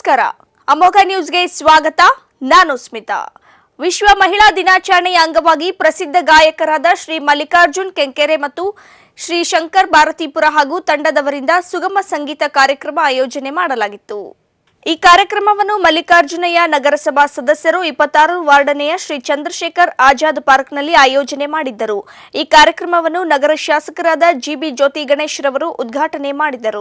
ನಮಸ್ಕಾರ ಅಮೋಘ ನ್ಯೂಸ್ಗೆ ಸ್ವಾಗತ ನಾನು ಸ್ಮಿತಾ ವಿಶ್ವ ಮಹಿಳಾ ದಿನಾಚರಣೆಯ ಅಂಗವಾಗಿ ಪ್ರಸಿದ್ಧ ಗಾಯಕರಾದ ಶ್ರೀ ಮಲ್ಲಿಕಾರ್ಜುನ್ ಕೆಂಕೆರೆ ಮತ್ತು ಶ್ರೀ ಶಂಕರ್ ಭಾರತೀಪುರ ಹಾಗೂ ತಂಡದವರಿಂದ ಸುಗಮ ಸಂಗೀತ ಕಾರ್ಯಕ್ರಮ ಆಯೋಜನೆ ಮಾಡಲಾಗಿತ್ತು। ಈ ಕಾರ್ಯಕ್ರಮವನ್ನು ಮಲ್ಲಿಕಾರ್ಜುನಯ್ಯ ನಗರಸಭಾ ಸದಸ್ಯರು 26 ವಾರ್ಡನೆಯ ಶ್ರೀ ಚಂದ್ರಶೇಖರ್ ಆಜಾದ್ ಪಾರ್ಕ್ನಲ್ಲಿ ಆಯೋಜನೆ ಮಾಡಿದ್ದರು। ಈ ಕಾರ್ಯಕ್ರಮವನ್ನು ನಗರ ಶಾಸಕರಾದ ಜಿಬಿ ಜ್ಯೋತಿ ಗಣೇಶ್ ರವರು ಉದ್ಘಾಟನೆ ಮಾಡಿದರು।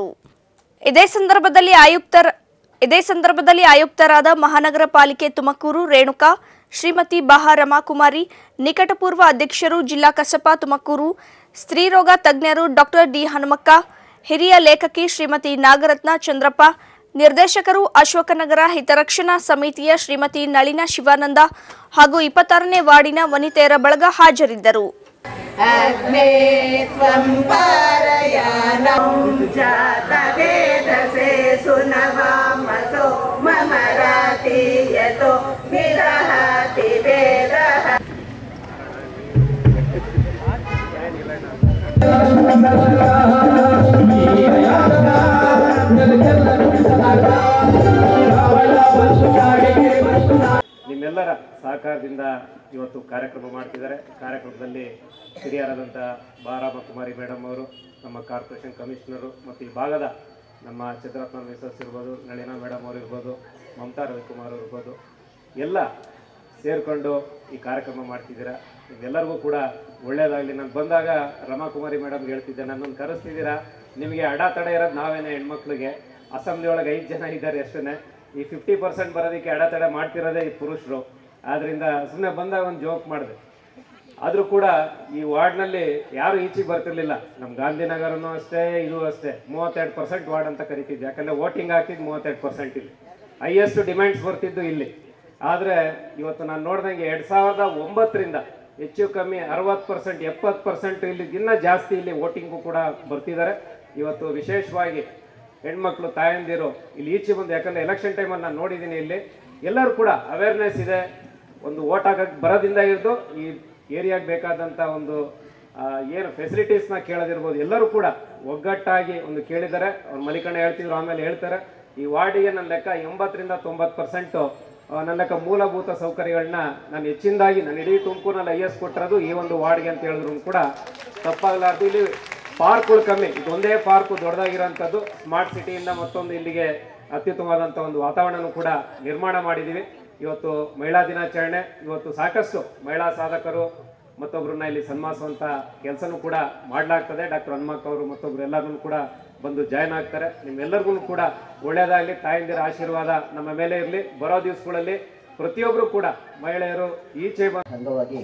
ಇದೇ ಸಂದರ್ಭದಲ್ಲಿ ಆಯುಕ್ತರಾದ ಮಹಾನಗರ ಪಾಲಿಕೆ ತುಮಕೂರು ರೇಣುಕಾ, ಶ್ರೀಮತಿ ಬಾಹ ರಮಾಕುಮಾರಿ, ನಿಕಟಪೂರ್ವ ಅಧ್ಯಕ್ಷರು ಜಿಲ್ಲಾ ಕಸಪ ತುಮಕೂರು, ಸ್ತ್ರೀರೋಗ ತಜ್ಞರು ಡಾಕ್ಟರ್ ಡಿ ಹನುಮಕ್ಕ, ಹಿರಿಯ ಲೇಖಕಿ ಶ್ರೀಮತಿ ನಾಗರತ್ನ ಚಂದ್ರಪ್ಪ, ನಿರ್ದೇಶಕರು ಅಶೋಕನಗರ ಹಿತರಕ್ಷಣಾ ಸಮಿತಿಯ ಶ್ರೀಮತಿ ನಳಿನ ಶಿವಾನಂದ ಹಾಗೂ 26ನೇ ವಾರ್ಡಿನ ವನಿತೆಯರ ಬಳಗ ಹಾಜರಿದ್ದರು। अग्ने त्वं पारयानं जातवेदसे सुनवामसो ममराति यतो विरहति वेदः। ನಿಮ್ಮೆಲ್ಲರ ಸಹಕಾರದಿಂದ ಇವತ್ತು ಕಾರ್ಯಕ್ರಮ ಮಾಡ್ತಿದ್ದಾರೆ। ಕಾರ್ಯಕ್ರಮದಲ್ಲಿ ಹಿರಿಯರಾದಂಥ ಬಾರಾಮಕುಮಾರಿ ಮೇಡಮ್ ಅವರು, ನಮ್ಮ ಕಾರ್ಪೊರೇಷನ್ ಕಮಿಷನರು ಮತ್ತು ಈ ಭಾಗದ ನಮ್ಮ ಚಿತ್ರರತ್ನ ಮಿಸಸ್ ಇರ್ಬೋದು, ನಳಿನಾ ಮೇಡಮ್ ಅವರು ಇರ್ಬೋದು, ಮಮತಾ ರವಿಕುಮಾರ್ ಇರ್ಬೋದು, ಎಲ್ಲ ಸೇರಿಕೊಂಡು ಈ ಕಾರ್ಯಕ್ರಮ ಮಾಡ್ತಿದ್ದೀರಾ। ನಿಮ್ಮೆಲ್ಲರಿಗೂ ಕೂಡ ಒಳ್ಳೆಯದಾಗಲಿ। ನಾನು ಬಂದಾಗ ರಮಾಕುಮಾರಿ ಮೇಡಮ್ಗೆ ಹೇಳ್ತಿದ್ದೆ, ನನ್ನನ್ನು ಕರೆಸ್ತಿದ್ದೀರಾ, ನಿಮಗೆ ಅಡೆತಡೆ ಇರೋದು ನಾವೇನೇ ಹೆಣ್ಮಕ್ಳಿಗೆ, ಅಸೆಂಬ್ಲಿ ಒಳಗೆ 5 ಜನ ಇದ್ದಾರೆ ಅಷ್ಟೇ, ಈ 50% ಬರೋದಕ್ಕೆ ಅಡೆತಡೆ ಮಾಡ್ತಿರೋದೇ ಈ ಪುರುಷರು। ಆದ್ದರಿಂದ ಸುಮ್ಮನೆ ಬಂದಾಗ ಒಂದು ಜೋಕ್ ಮಾಡಿದೆ, ಆದರೂ ಕೂಡ ಈ ವಾರ್ಡ್ನಲ್ಲಿ ಯಾರು ಈಚೆಗೆ ಬರ್ತಿರ್ಲಿಲ್ಲ। ನಮ್ಮ ಗಾಂಧಿನಗರನೂ ಅಷ್ಟೇ, ಇದು ಅಷ್ಟೇ 32% ವಾರ್ಡ್ ಅಂತ ಕರಿತಿದ್ದೆ, ಯಾಕಂದರೆ ವೋಟಿಂಗ್ ಆಗ್ತಿದ್ದು 32% ಇಲ್ಲಿ, ಹೈಯೆಸ್ಟ್ ಡಿಮ್ಯಾಂಡ್ಸ್ ಬರ್ತಿದ್ದು ಇಲ್ಲಿ। ಆದರೆ ಇವತ್ತು ನಾನು ನೋಡ್ದಂಗೆ 2009ರಿಂದ ಹೆಚ್ಚು ಕಮ್ಮಿ 60%, 70% ಇಲ್ಲಿ ಇನ್ನೂ ಜಾಸ್ತಿ ಇಲ್ಲಿ ವೋಟಿಂಗು ಕೂಡ ಬರ್ತಿದ್ದಾರೆ। ಇವತ್ತು ವಿಶೇಷವಾಗಿ ಹೆಣ್ಮಕ್ಳು ತಾಯಂದಿರು ಇಲ್ಲಿ ಈಚೆ ಬಂದು, ಯಾಕಂದರೆ ಎಲೆಕ್ಷನ್ ಟೈಮಲ್ಲಿ ನಾನು ನೋಡಿದ್ದೀನಿ, ಇಲ್ಲಿ ಎಲ್ಲರೂ ಕೂಡ ಅವೇರ್ನೆಸ್ ಇದೆ। ಒಂದು ವೋಟ್ ಹಾಕಕ್ಕೆ ಬರೋದಿಂದ ಹಿಡಿದು ಈ ಏರಿಯಾಗೆ ಬೇಕಾದಂಥ ಒಂದು ಏನು ಫೆಸಿಲಿಟೀಸ್ನ ಕೇಳೋದಿರ್ಬೋದು, ಎಲ್ಲರೂ ಕೂಡ ಒಗ್ಗಟ್ಟಾಗಿ ಒಂದು ಕೇಳಿದ್ದಾರೆ। ಅವ್ರು ಮಲಿಕಣ್ಣ ಹೇಳ್ತಿದ್ರು, ಆಮೇಲೆ ಹೇಳ್ತಾರೆ, ಈ ವಾರ್ಡಿಗೆ ನನ್ನ ಲೆಕ್ಕ 80ರಿಂದ 90% ನನ್ನ ಲೆಕ್ಕ ಮೂಲಭೂತ ಸೌಕರ್ಯಗಳನ್ನ ನಾನು ಹೆಚ್ಚಿನದಾಗಿ ನಾನು ಇಡೀ ತುಮಕೂರಿನಲ್ಲಿ ಹೈಯೆಸ್ಟ್ ಕೊಟ್ಟಿರೋದು ಈ ಒಂದು ವಾರ್ಡ್ಗೆ ಅಂತ ಹೇಳಿದ್ರು ಕೂಡ ತಪ್ಪಾಗಲಾರ್ದು। ಇಲ್ಲಿ ಪಾರ್ಕ್ಗಳು ಕಮ್ಮಿ, ಇದೊಂದೇ ಪಾರ್ಕು ದೊಡ್ಡದಾಗಿರೋಂಥದ್ದು, ಸ್ಮಾರ್ಟ್ ಸಿಟಿಯಿಂದ ಮತ್ತೊಂದು ಇಲ್ಲಿಗೆ ಅತ್ಯುತ್ತಮವಾದಂಥ ಒಂದು ವಾತಾವರಣನೂ ಕೂಡ ನಿರ್ಮಾಣ ಮಾಡಿದ್ದೀವಿ। ಇವತ್ತು ಮಹಿಳಾ ದಿನಾಚರಣೆ, ಇವತ್ತು ಸಾಕಷ್ಟು ಮಹಿಳಾ ಸಾಧಕರು ಮತ್ತೊಬ್ಬರನ್ನ ಇಲ್ಲಿ ಸನ್ಮಾನಿಸುವಂಥ ಕೆಲಸನೂ ಕೂಡ ಮಾಡಲಾಗ್ತದೆ। ಡಾಕ್ಟರ್ ಹನುಮಕ್ಕ ಅವರು ಮತ್ತೊಬ್ಬರು ಎಲ್ಲರೂ ಕೂಡ ಬಂದು ಜಾಯ್ನ್ ಆಗ್ತಾರೆ। ನಿಮ್ಮೆಲ್ಲರಿಗೂ ಕೂಡ ಒಳ್ಳೆಯದಾಗಲಿ, ತಾಯಂದಿರ ಆಶೀರ್ವಾದ ನಮ್ಮ ಮೇಲೆ ಇರಲಿ। ಬರೋ ದಿವಸಗಳಲ್ಲಿ ಪ್ರತಿಯೊಬ್ಬರು ಕೂಡ ಮಹಿಳೆಯರು ಈಚೆ ಅಂಗವಾಗಿ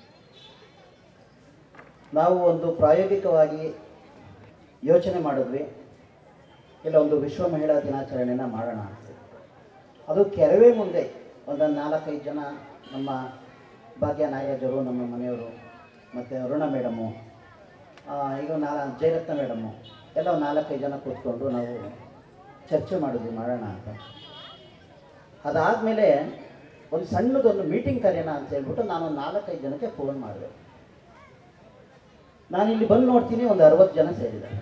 ನಾವು ಒಂದು ಪ್ರಾಯೋಗಿಕವಾಗಿ ಯೋಚನೆ ಮಾಡಿದ್ವಿ, ಇಲ್ಲ ಒಂದು ವಿಶ್ವ ಮಹಿಳಾ ದಿನಾಚರಣೆನ ಮಾಡೋಣ ಅಂತ। ಅದು ಕೆರವೇ ಮುಂದೆ ಒಂದು 4-5 ಜನ ನಮ್ಮ ಭಾಗ್ಯ ನಾಗರಾಜರು, ನಮ್ಮ ಮನೆಯವರು, ಮತ್ತು ಅರುಣ ಮೇಡಮು, ಈಗ ಜಯರತ್ನ ಮೇಡಮು, ಎಲ್ಲ 4-5 ಜನ ಕೂತ್ಕೊಂಡು ನಾವು ಚರ್ಚೆ ಮಾಡಿದ್ವಿ ಮಾಡೋಣ ಅಂತ। ಅದಾದಮೇಲೆ ಒಂದು ಸಣ್ಣದೊಂದು ಮೀಟಿಂಗ್ ಕರೆಯೋಣ ಅಂತ ಹೇಳ್ಬಿಟ್ಟು ನಾನು 4-5 ಜನಕ್ಕೆ ಫೋನ್ ಮಾಡಿದೆ। ನಾನು ಇಲ್ಲಿ ಬಂದು ನೋಡ್ತೀನಿ, ಒಂದು 60 ಜನ ಸೇರಿದ್ದಾರೆ।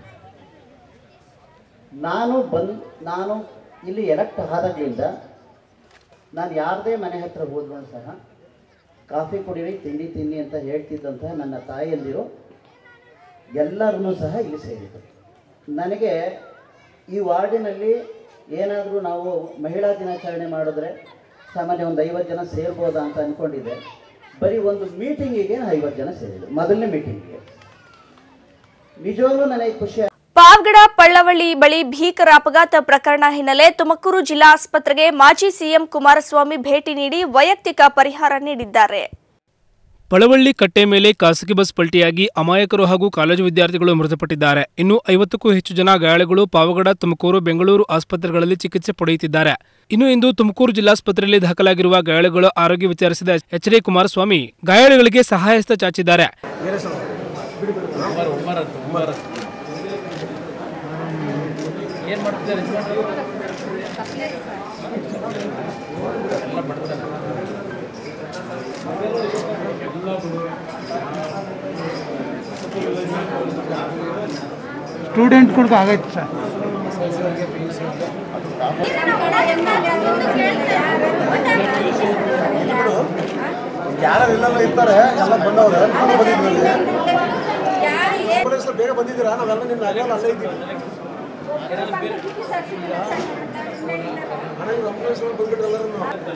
ನಾನು ಇಲ್ಲಿ ಎಲೆಕ್ಟ್ ಆದಾಗಲಿಂದ ನಾನು ಯಾರದೇ ಮನೆ ಹತ್ರ ಹೋದ್ರೂ ಸಹ ಕಾಫಿ ಕುಡೀರಿ, ತಿಂಡಿ ಅಂತ ಹೇಳ್ತಿದ್ದಂತಹ ನನ್ನ ತಾಯಿಯಂದಿರು ಎಲ್ಲರೂ ಸಹ ಇಲ್ಲಿ ಸೇರಿದರು। ನನಗೆ ಈ ವಾರ್ಡಿನಲ್ಲಿ ಏನಾದರೂ ನಾವು ಮಹಿಳಾ ದಿನಾಚರಣೆ ಮಾಡಿದ್ರೆ ಸಾಮಾನ್ಯ ಒಂದು 50 ಜನ ಸೇರ್ಬೋದಾ ಅಂತ ಅಂದ್ಕೊಂಡಿದ್ದೆ, ಬರೀ ಒಂದು ಮೀಟಿಂಗಿಗೆ 50 ಜನ ಸೇರಿದರು, ಮೊದಲನೇ ಮೀಟಿಂಗಿಗೆ। ನಿಜವಾಗ್ಲೂ ನನಗೆ ಖುಷಿ। ಪಾವಗಡ ಪಳ್ಳವಳ್ಳಿ ಬಳಿ ಭೀಕರ ಅಪಘಾತ ಪ್ರಕರಣ ಹಿನ್ನೆಲೆ ತುಮಕೂರು ಜಿಲ್ಲಾ ಆಸ್ಪತ್ರೆಗೆ ಮಾಜಿ ಸಿಎಂ ಕುಮಾರಸ್ವಾಮಿ ಭೇಟಿ ನೀಡಿ ವೈಯಕ್ತಿಕ ಪರಿಹಾರ ನೀಡಿದ್ದಾರೆ। ಪಳವಳ್ಳಿ ಕಟ್ಟೆ ಮೇಲೆ ಖಾಸಗಿ ಬಸ್ ಪಲ್ಟಿಯಾಗಿ ಅಮಾಯಕರು ಹಾಗೂ ಕಾಲೇಜು ವಿದ್ಯಾರ್ಥಿಗಳು ಮೃತಪಟ್ಟಿದ್ದಾರೆ। ಇನ್ನು 50ಕ್ಕೂ ಹೆಚ್ಚು ಜನ ಗಾಯಾಳುಗಳು ಪಾವಗಡ, ತುಮಕೂರು, ಬೆಂಗಳೂರು ಆಸ್ಪತ್ರೆಗಳಲ್ಲಿ ಚಿಕಿತ್ಸೆ ಪಡೆಯುತ್ತಿದ್ದಾರೆ। ಇನ್ನು ಇಂದು ತುಮಕೂರು ಜಿಲ್ಲಾಸ್ಪತ್ರೆಯಲ್ಲಿ ದಾಖಲಾಗಿರುವ ಗಾಯಾಳುಗಳ ಆರೋಗ್ಯ ವಿಚಾರಿಸಿದ ಎಚ್.ಡಿ. ಕುಮಾರಸ್ವಾಮಿ ಗಾಯಾಳುಗಳಿಗೆ ಸಹಾಯಹಸ್ತ ಚಾಚಿದ್ದಾರೆ। ಸ್ಟೂಡೆಂಟ್ ಕೂಡ ಆಗೈತೆ ಸರ್। ಯಾರೆಲ್ಲ ಇರ್ತಾರೆ ಎಲ್ಲ ಬಂದವ್ರೆ ಬೇಗ ಬಂದಿದ್ದೀರಾ? ನಾವೆಲ್ಲ ನಿನ್ನ ಅಗಲ್ಲ ಅಲ್ಲೇ ಇದ್ದೀವಿ. ಬಂದ್ಬಿಟ್ಟು ಎಲ್ಲರೂ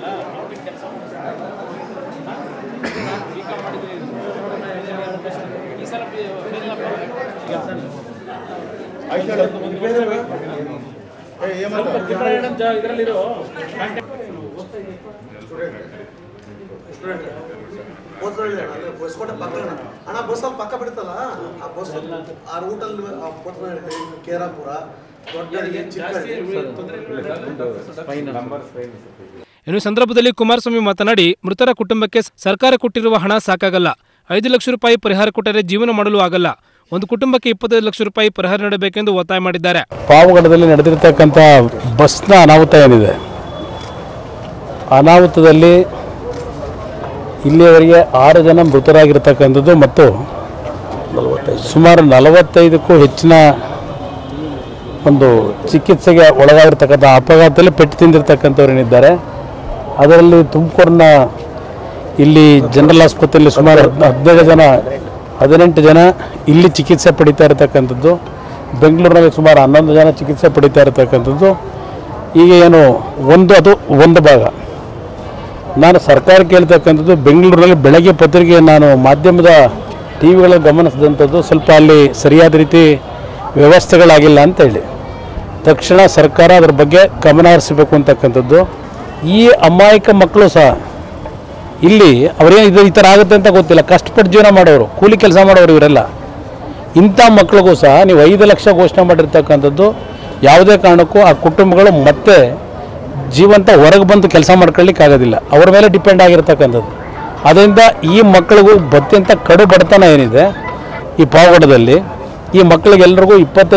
ಹೊಸಕೋಟೆ ಪಕ್ಕ ಅಣ್ಣ ಬಸ್ ಅಲ್ಲಿ ಪಕ್ಕ ಬಿಡುತ್ತಲ್ಲ ಆ ಬಸ್ ಆ ರೂಟಲ್ಲಿ ಕೇರಾಪುರ ಇನ್ನು ಸಂದರ್ಭದಲ್ಲಿ ಕುಮಾರಸ್ವಾಮಿ ಮಾತನಾಡಿ ಮೃತರ ಕುಟುಂಬಕ್ಕೆ ಸರ್ಕಾರ ಕೊಟ್ಟಿರುವ ಹಣ ಸಾಕಾಗಲ್ಲ. 5 ಲಕ್ಷ ರೂಪಾಯಿ ಪರಿಹಾರ ಕೊಟ್ಟರೆ ಜೀವನ ಮಾಡಲು ಆಗಲ್ಲ. ಒಂದು ಕುಟುಂಬಕ್ಕೆ 25 ಲಕ್ಷ ರೂಪಾಯಿ ಪರಿಹಾರ ನೀಡಬೇಕೆಂದು ಒತ್ತಾಯ ಮಾಡಿದ್ದಾರೆ. ಪಾವಗಡದಲ್ಲಿ ನಡೆದಿರತಕ್ಕಂಥ ಬಸ್ನ ಅನಾಹುತ ಏನಿದೆ, ಅನಾಹುತದಲ್ಲಿ ಇಲ್ಲಿಯವರೆಗೆ 6 ಜನ ಮೃತರಾಗಿರ್ತಕ್ಕಂಥದ್ದು ಮತ್ತು ಸುಮಾರು 45ಕ್ಕೂ ಹೆಚ್ಚಿನ ಒಂದು ಚಿಕಿತ್ಸೆಗೆ ಒಳಗಾಗಿರ್ತಕ್ಕಂಥ ಅಪಘಾತದಲ್ಲಿ ಪೆಟ್ಟು ತಿಂದಿರ್ತಕ್ಕಂಥವ್ರು ಏನಿದ್ದಾರೆ. ಅದರಲ್ಲಿ ತುಮಕೂರಿನ ಇಲ್ಲಿ ಜನರಲ್ ಆಸ್ಪತ್ರೆಯಲ್ಲಿ ಸುಮಾರು 18 ಜನ ಇಲ್ಲಿ ಚಿಕಿತ್ಸೆ ಪಡಿತಾ ಇರತಕ್ಕಂಥದ್ದು. ಬೆಂಗಳೂರಿನಲ್ಲಿ ಸುಮಾರು 11 ಜನ ಚಿಕಿತ್ಸೆ ಪಡಿತಾ ಇರತಕ್ಕಂಥದ್ದು. ಈಗ ಏನು ಅದು ಒಂದು ಭಾಗ. ನಾನು ಸರ್ಕಾರ ಕೇಳ್ತಕ್ಕಂಥದ್ದು, ಬೆಂಗಳೂರಿನಲ್ಲಿ ಬೆಳಗ್ಗೆ ಪತ್ರಿಕೆ ನಾನು ಮಾಧ್ಯಮದ ಟಿವಿಗಳಲ್ಲಿ ಗಮನಿಸಿದಂಥದ್ದು, ಸ್ವಲ್ಪ ಅಲ್ಲಿ ಸರಿಯಾದ ರೀತಿ ವ್ಯವಸ್ಥೆಗಳಾಗಿಲ್ಲ ಅಂತೇಳಿ ತಕ್ಷಣ ಸರ್ಕಾರ ಅದರ ಬಗ್ಗೆ ಗಮನ ಹರಿಸಬೇಕು ಅಂತಕ್ಕಂಥದ್ದು. ಈ ಅಮಾಯಕ ಮಕ್ಕಳು ಸಹ ಇಲ್ಲಿ ಅವರೇನು ಈ ಥರ ಆಗುತ್ತೆ ಅಂತ ಗೊತ್ತಿಲ್ಲ, ಕಷ್ಟಪಟ್ಟು ಜೀವನ ಮಾಡೋರು, ಕೂಲಿ ಕೆಲಸ ಮಾಡೋರು ಇವರೆಲ್ಲ. ಇಂಥ ಮಕ್ಕಳಿಗೂ ಸಹ ನೀವು 5 ಲಕ್ಷ ಘೋಷಣೆ ಮಾಡಿರ್ತಕ್ಕಂಥದ್ದು ಯಾವುದೇ ಕಾರಣಕ್ಕೂ ಆ ಕುಟುಂಬಗಳು ಮತ್ತೆ ಜೀವಂತ ಹೊರಗೆ ಬಂದು ಕೆಲಸ ಮಾಡ್ಕೊಳ್ಳಿಕ್ಕಾಗೋದಿಲ್ಲ, ಅವ್ರ ಮೇಲೆ ಡಿಪೆಂಡ್ ಆಗಿರ್ತಕ್ಕಂಥದ್ದು. ಅದರಿಂದ ಈ ಮಕ್ಕಳಿಗೂ ಅತ್ಯಂತ ಕಡು ಬಡತನ ಏನಿದೆ ಈ ಪಾವಗಡದಲ್ಲಿ, ಈ ಮಕ್ಕಳಿಗೆಲ್ಲರಿಗೂ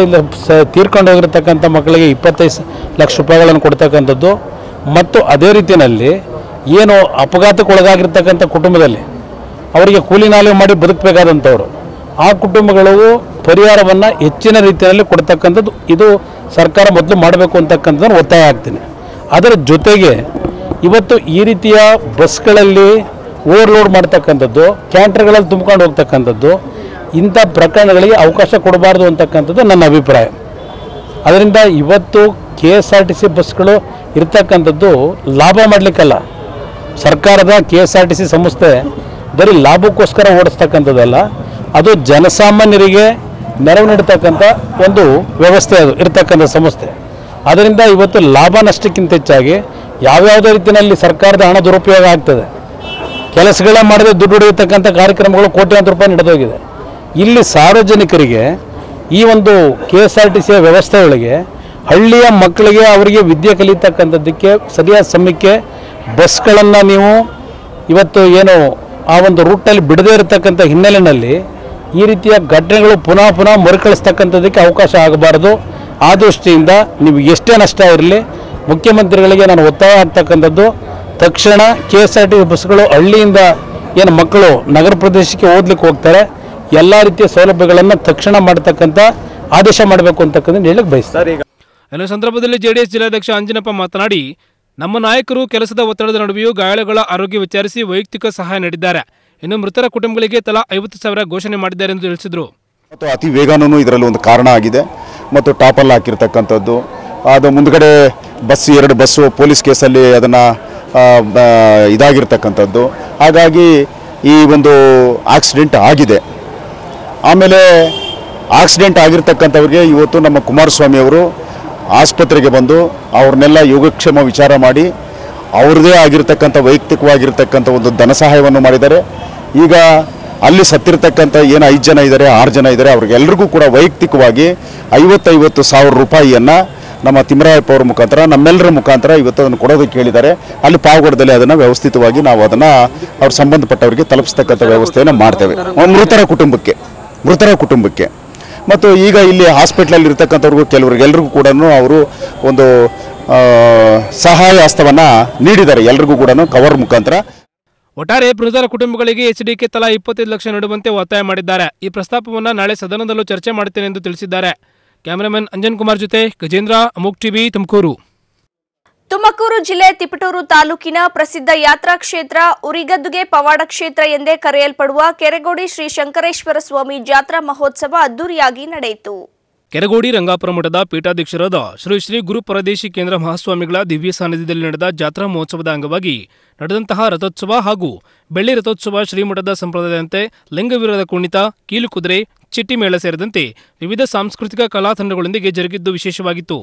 25 ತೀರ್ಕೊಂಡು ಹೋಗಿರ್ತಕ್ಕಂಥ ಮಕ್ಕಳಿಗೆ 25 ಲಕ್ಷ ರೂಪಾಯಿಗಳನ್ನು ಕೊಡ್ತಕ್ಕಂಥದ್ದು. ಮತ್ತು ಅದೇ ರೀತಿಯಲ್ಲಿ ಏನು ಅಪಘಾತಕ್ಕೆ ಒಳಗಾಗಿರ್ತಕ್ಕಂಥ ಕುಟುಂಬದಲ್ಲಿ ಅವರಿಗೆ ಕೂಲಿ ನಾಲಿ ಮಾಡಿ ಬದುಕಬೇಕಾದಂಥವ್ರು, ಆ ಕುಟುಂಬಗಳಿಗೂ ಪರಿಹಾರವನ್ನು ಹೆಚ್ಚಿನ ರೀತಿಯಲ್ಲಿ ಕೊಡ್ತಕ್ಕಂಥದ್ದು ಇದು ಸರ್ಕಾರ ಮೊದಲು ಮಾಡಬೇಕು ಅಂತಕ್ಕಂಥದ್ದನ್ನು ಒತ್ತಾಯ ಆಗ್ತೀನಿ. ಅದರ ಜೊತೆಗೆ ಇವತ್ತು ಈ ರೀತಿಯ ಬಸ್ಗಳಲ್ಲಿ ಓವರ್ಲೋಡ್ ಮಾಡ್ತಕ್ಕಂಥದ್ದು, ಕ್ಯಾಂಟರ್ಗಳಲ್ಲಿ ತುಂಬಿಕೊಂಡು ಹೋಗ್ತಕ್ಕಂಥದ್ದು, ಇಂಥ ಪ್ರಕರಣಗಳಿಗೆ ಅವಕಾಶ ಕೊಡಬಾರ್ದು ಅಂತಕ್ಕಂಥದ್ದು ನನ್ನ ಅಭಿಪ್ರಾಯ. ಅದರಿಂದ ಇವತ್ತು KSRTC ಬಸ್ಗಳು ಇರ್ತಕ್ಕಂಥದ್ದು ಲಾಭ ಮಾಡಲಿಕ್ಕಲ್ಲ. ಸರ್ಕಾರದ KSRTC ಸಂಸ್ಥೆ ಬರೀ ಲಾಭಕ್ಕೋಸ್ಕರ ಓಡಿಸ್ತಕ್ಕಂಥದ್ದಲ್ಲ, ಅದು ಜನಸಾಮಾನ್ಯರಿಗೆ ನೆರವು ನೀಡ್ತಕ್ಕಂಥ ಒಂದು ವ್ಯವಸ್ಥೆ ಅದು ಇರ್ತಕ್ಕಂಥ ಸಂಸ್ಥೆ. ಅದರಿಂದ ಇವತ್ತು ಲಾಭ ನಷ್ಟಕ್ಕಿಂತ ಹೆಚ್ಚಾಗಿ ಯಾವ್ಯಾವುದೇ ರೀತಿಯಲ್ಲಿ ಸರ್ಕಾರದ ಹಣ ದುರುಪಯೋಗ ಆಗ್ತದೆ. ಕೆಲಸಗಳೇ ಮಾಡದೆ ದುಡ್ಡು ಹೊಡೆಯತಕ್ಕಂಥ ಕಾರ್ಯಕ್ರಮಗಳು ಕೋಟ್ಯಾಂತರ ರೂಪಾಯಿ ನಡೆದೋಗಿದೆ. ಇಲ್ಲಿ ಸಾರ್ವಜನಿಕರಿಗೆ ಈ ಒಂದು KSRTCಯ ವ್ಯವಸ್ಥೆಯೊಳಗೆ ಹಳ್ಳಿಯ ಮಕ್ಕಳಿಗೆ ಅವರಿಗೆ ವಿದ್ಯೆ ಕಲಿತಕ್ಕಂಥದ್ದಕ್ಕೆ ಸರಿಯಾದ ಸಮಯಕ್ಕೆ ಬಸ್ಗಳನ್ನು ನೀವು ಇವತ್ತು ಏನು ಆ ಒಂದು ರೂಟಲ್ಲಿ ಬಿಡದೇ ಇರತಕ್ಕಂಥ ಹಿನ್ನೆಲೆಯಲ್ಲಿ ಈ ರೀತಿಯ ಘಟನೆಗಳು ಪುನಃ ಮರುಕಳಿಸ್ತಕ್ಕಂಥದ್ದಕ್ಕೆ ಅವಕಾಶ ಆಗಬಾರ್ದು. ಆ ದೃಷ್ಟಿಯಿಂದ ನೀವು ಎಷ್ಟೇ ನಷ್ಟ ಇರಲಿ, ಮುಖ್ಯಮಂತ್ರಿಗಳಿಗೆ ನಾನು ಒತ್ತಾಯ ಆಗ್ತಕ್ಕಂಥದ್ದು, ತಕ್ಷಣ KSRTC ಬಸ್ಗಳು ಹಳ್ಳಿಯಿಂದ ಏನು ಮಕ್ಕಳು ನಗರ ಪ್ರದೇಶಕ್ಕೆ ಓದಲಿಕ್ಕೆ ಹೋಗ್ತಾರೆ, ಎಲ್ಲ ರೀತಿಯ ಸೌಲಭ್ಯಗಳನ್ನು ತಕ್ಷಣ ಮಾಡತಕ್ಕಂಥ ಆದೇಶ ಮಾಡಬೇಕು ಅಂತಕ್ಕಂಥದ್ದು ಹೇಳಕ್ಕೆ ಬಯಸ್ತಾರೆ. ಇನ್ನು ಸಂದರ್ಭದಲ್ಲಿ JDS ಜಿಲ್ಲಾಧ್ಯಕ್ಷ ಅಂಜನಪ್ಪ ಮಾತನಾಡಿ, ನಮ್ಮ ನಾಯಕರು ಕೆಲಸದ ಒತ್ತಡದ ನಡುವೆಯೂ ಗಾಯಾಳುಗಳ ಆರೋಗ್ಯ ವಿಚಾರಿಸಿ ವೈಯಕ್ತಿಕ ಸಹಾಯ ನೀಡಿದ್ದಾರೆ. ಇನ್ನು ಮೃತರ ಕುಟುಂಬಗಳಿಗೆ ತಲಾ 50,000 ಘೋಷಣೆ ಮಾಡಿದ್ದಾರೆ ಎಂದು ತಿಳಿಸಿದರು. ಮತ್ತು ಅತಿ ವೇಗನೂ ಇದರಲ್ಲಿ ಒಂದು ಕಾರಣ ಆಗಿದೆ. ಮತ್ತು ಟಾಪಲ್ಲಿ ಹಾಕಿರ್ತಕ್ಕಂಥದ್ದು, ಅದು ಮುಂದ್ಗಡೆ ಎರಡು ಬಸ್ಸು ಪೊಲೀಸ್ ಕೇಸಲ್ಲಿ ಅದನ್ನು ಇದಾಗಿರ್ತಕ್ಕಂಥದ್ದು. ಹಾಗಾಗಿ ಈ ಒಂದು ಆಕ್ಸಿಡೆಂಟ್ ಆಗಿದೆ. ಆಮೇಲೆ ಆಕ್ಸಿಡೆಂಟ್ ಆಗಿರ್ತಕ್ಕಂಥವ್ರಿಗೆ ಇವತ್ತು ನಮ್ಮ ಕುಮಾರಸ್ವಾಮಿ ಅವರು ಆಸ್ಪತ್ರೆಗೆ ಬಂದು ಅವ್ರನ್ನೆಲ್ಲ ಯೋಗಕ್ಷೇಮ ವಿಚಾರ ಮಾಡಿ ಅವ್ರದ್ದೇ ಆಗಿರ್ತಕ್ಕಂಥ ವೈಯಕ್ತಿಕವಾಗಿರ್ತಕ್ಕಂಥ ಒಂದು ಧನ ಸಹಾಯವನ್ನು ಮಾಡಿದ್ದಾರೆ. ಈಗ ಅಲ್ಲಿ ಸತ್ತಿರ್ತಕ್ಕಂಥ ಏನು 5 ಜನ ಇದ್ದಾರೆ, 6 ಜನ ಇದ್ದಾರೆ, ಅವ್ರಿಗೆಲ್ಲರಿಗೂ ಕೂಡ ವೈಯಕ್ತಿಕವಾಗಿ 50,000 ರೂಪಾಯಿಯನ್ನು ನಮ್ಮ ತಿಮ್ಮರಾಯಪ್ಪ ಅವ್ರ ಮುಖಾಂತರ, ನಮ್ಮೆಲ್ಲರ ಮುಖಾಂತರ ಇವತ್ತು ಅದನ್ನು ಕೊಡೋದಕ್ಕೆ ಹೇಳಿದ್ದಾರೆ. ಅಲ್ಲಿ ಪಾವಗಡದಲ್ಲಿ ಅದನ್ನು ವ್ಯವಸ್ಥಿತವಾಗಿ ನಾವು ಅದನ್ನು ಅವ್ರ ಸಂಬಂಧಪಟ್ಟವರಿಗೆ ತಲುಪಿಸ್ತಕ್ಕಂಥ ವ್ಯವಸ್ಥೆಯನ್ನು ಮಾಡ್ತೇವೆ. ಮೃತರ ಕುಟುಂಬಕ್ಕೆ ಮತ್ತು ಈಗ ಇಲ್ಲಿ ಹಾಸ್ಪಿಟ್ಲಲ್ಲಿ ಇರ್ತಕ್ಕಂಥವ್ರಿಗೂ ಕೆಲವರಿಗೆಲ್ಲರಿಗೂ ಕೂಡ ಅವರು ಒಂದು ಸಹಾಯ ಹಸ್ತವನ್ನು ನೀಡಿದ್ದಾರೆ, ಎಲ್ರಿಗೂ ಕೂಡ ಕವರ್ ಮುಖಾಂತರ. ಒಟ್ಟಾರೆ ಮೃತರ ಕುಟುಂಬಗಳಿಗೆ HDK ತಲಾ 25 ಲಕ್ಷ ನೀಡುವಂತೆ ಒತ್ತಾಯ ಮಾಡಿದ್ದಾರೆ. ಈ ಪ್ರಸ್ತಾಪವನ್ನು ನಾಳೆ ಸದನದಲ್ಲೂ ಚರ್ಚೆ ಮಾಡುತ್ತೇನೆ ಎಂದು ತಿಳಿಸಿದ್ದಾರೆ. ಕ್ಯಾಮರಾಮನ್ ಅಂಜನ್ ಕುಮಾರ್ ಜೊತೆ ಗಜೇಂದ್ರ, ಅಮೋಕ್ ಟಿವಿ, ತುಮಕೂರು. ತುಮಕೂರು ಜಿಲ್ಲೆ ತಿಪಟೂರು ತಾಲೂಕಿನ ಪ್ರಸಿದ್ಧ ಯಾತ್ರಾ ಕ್ಷೇತ್ರ ಉರಿಗದ್ದುಗೆ ಪವಾಡ ಕ್ಷೇತ್ರ ಎಂದೇ ಕರೆಯಲ್ಪಡುವ ಕೆರೆಗೋಡಿ ಶ್ರೀ ಶಂಕರೇಶ್ವರ ಸ್ವಾಮಿ ಜಾತ್ರಾ ಮಹೋತ್ಸವ ಅದ್ದೂರಿಯಾಗಿ ನಡೆಯಿತು. ಕೆರೆಗೋಡಿ ರಂಗಾಪುರ ಮಠದ ಪೀಠಾಧ್ಯಕ್ಷರಾದ ಶ್ರೀ ಶ್ರೀ ಗುರು ಪರದೇಶಿ ಕೇಂದ್ರ ಮಹಾಸ್ವಾಮಿಗಳ ದಿವ್ಯ ಸಾನ್ನಿಧ್ಯದಲ್ಲಿ ನಡೆದ ಜಾತ್ರಾ ಮಹೋತ್ಸವದ ಅಂಗವಾಗಿ ನಡೆದಂತಹ ರಥೋತ್ಸವ ಹಾಗೂ ಬೆಳ್ಳಿ ರಥೋತ್ಸವ ಶ್ರೀಮಠದ ಸಂಪ್ರದಾಯದಂತೆ ಲಿಂಗವೀರದ ಕುಣಿತ, ಕೀಲು ಕುದುರೆ, ಚಿಟ್ಟಿ ಮೇಳ ಸೇರಿದಂತೆ ವಿವಿಧ ಸಾಂಸ್ಕೃತಿಕ ಕಲಾ ತಂಡಗಳೊಂದಿಗೆ ಜರುಗಿದ್ದು ವಿಶೇಷವಾಗಿತ್ತು.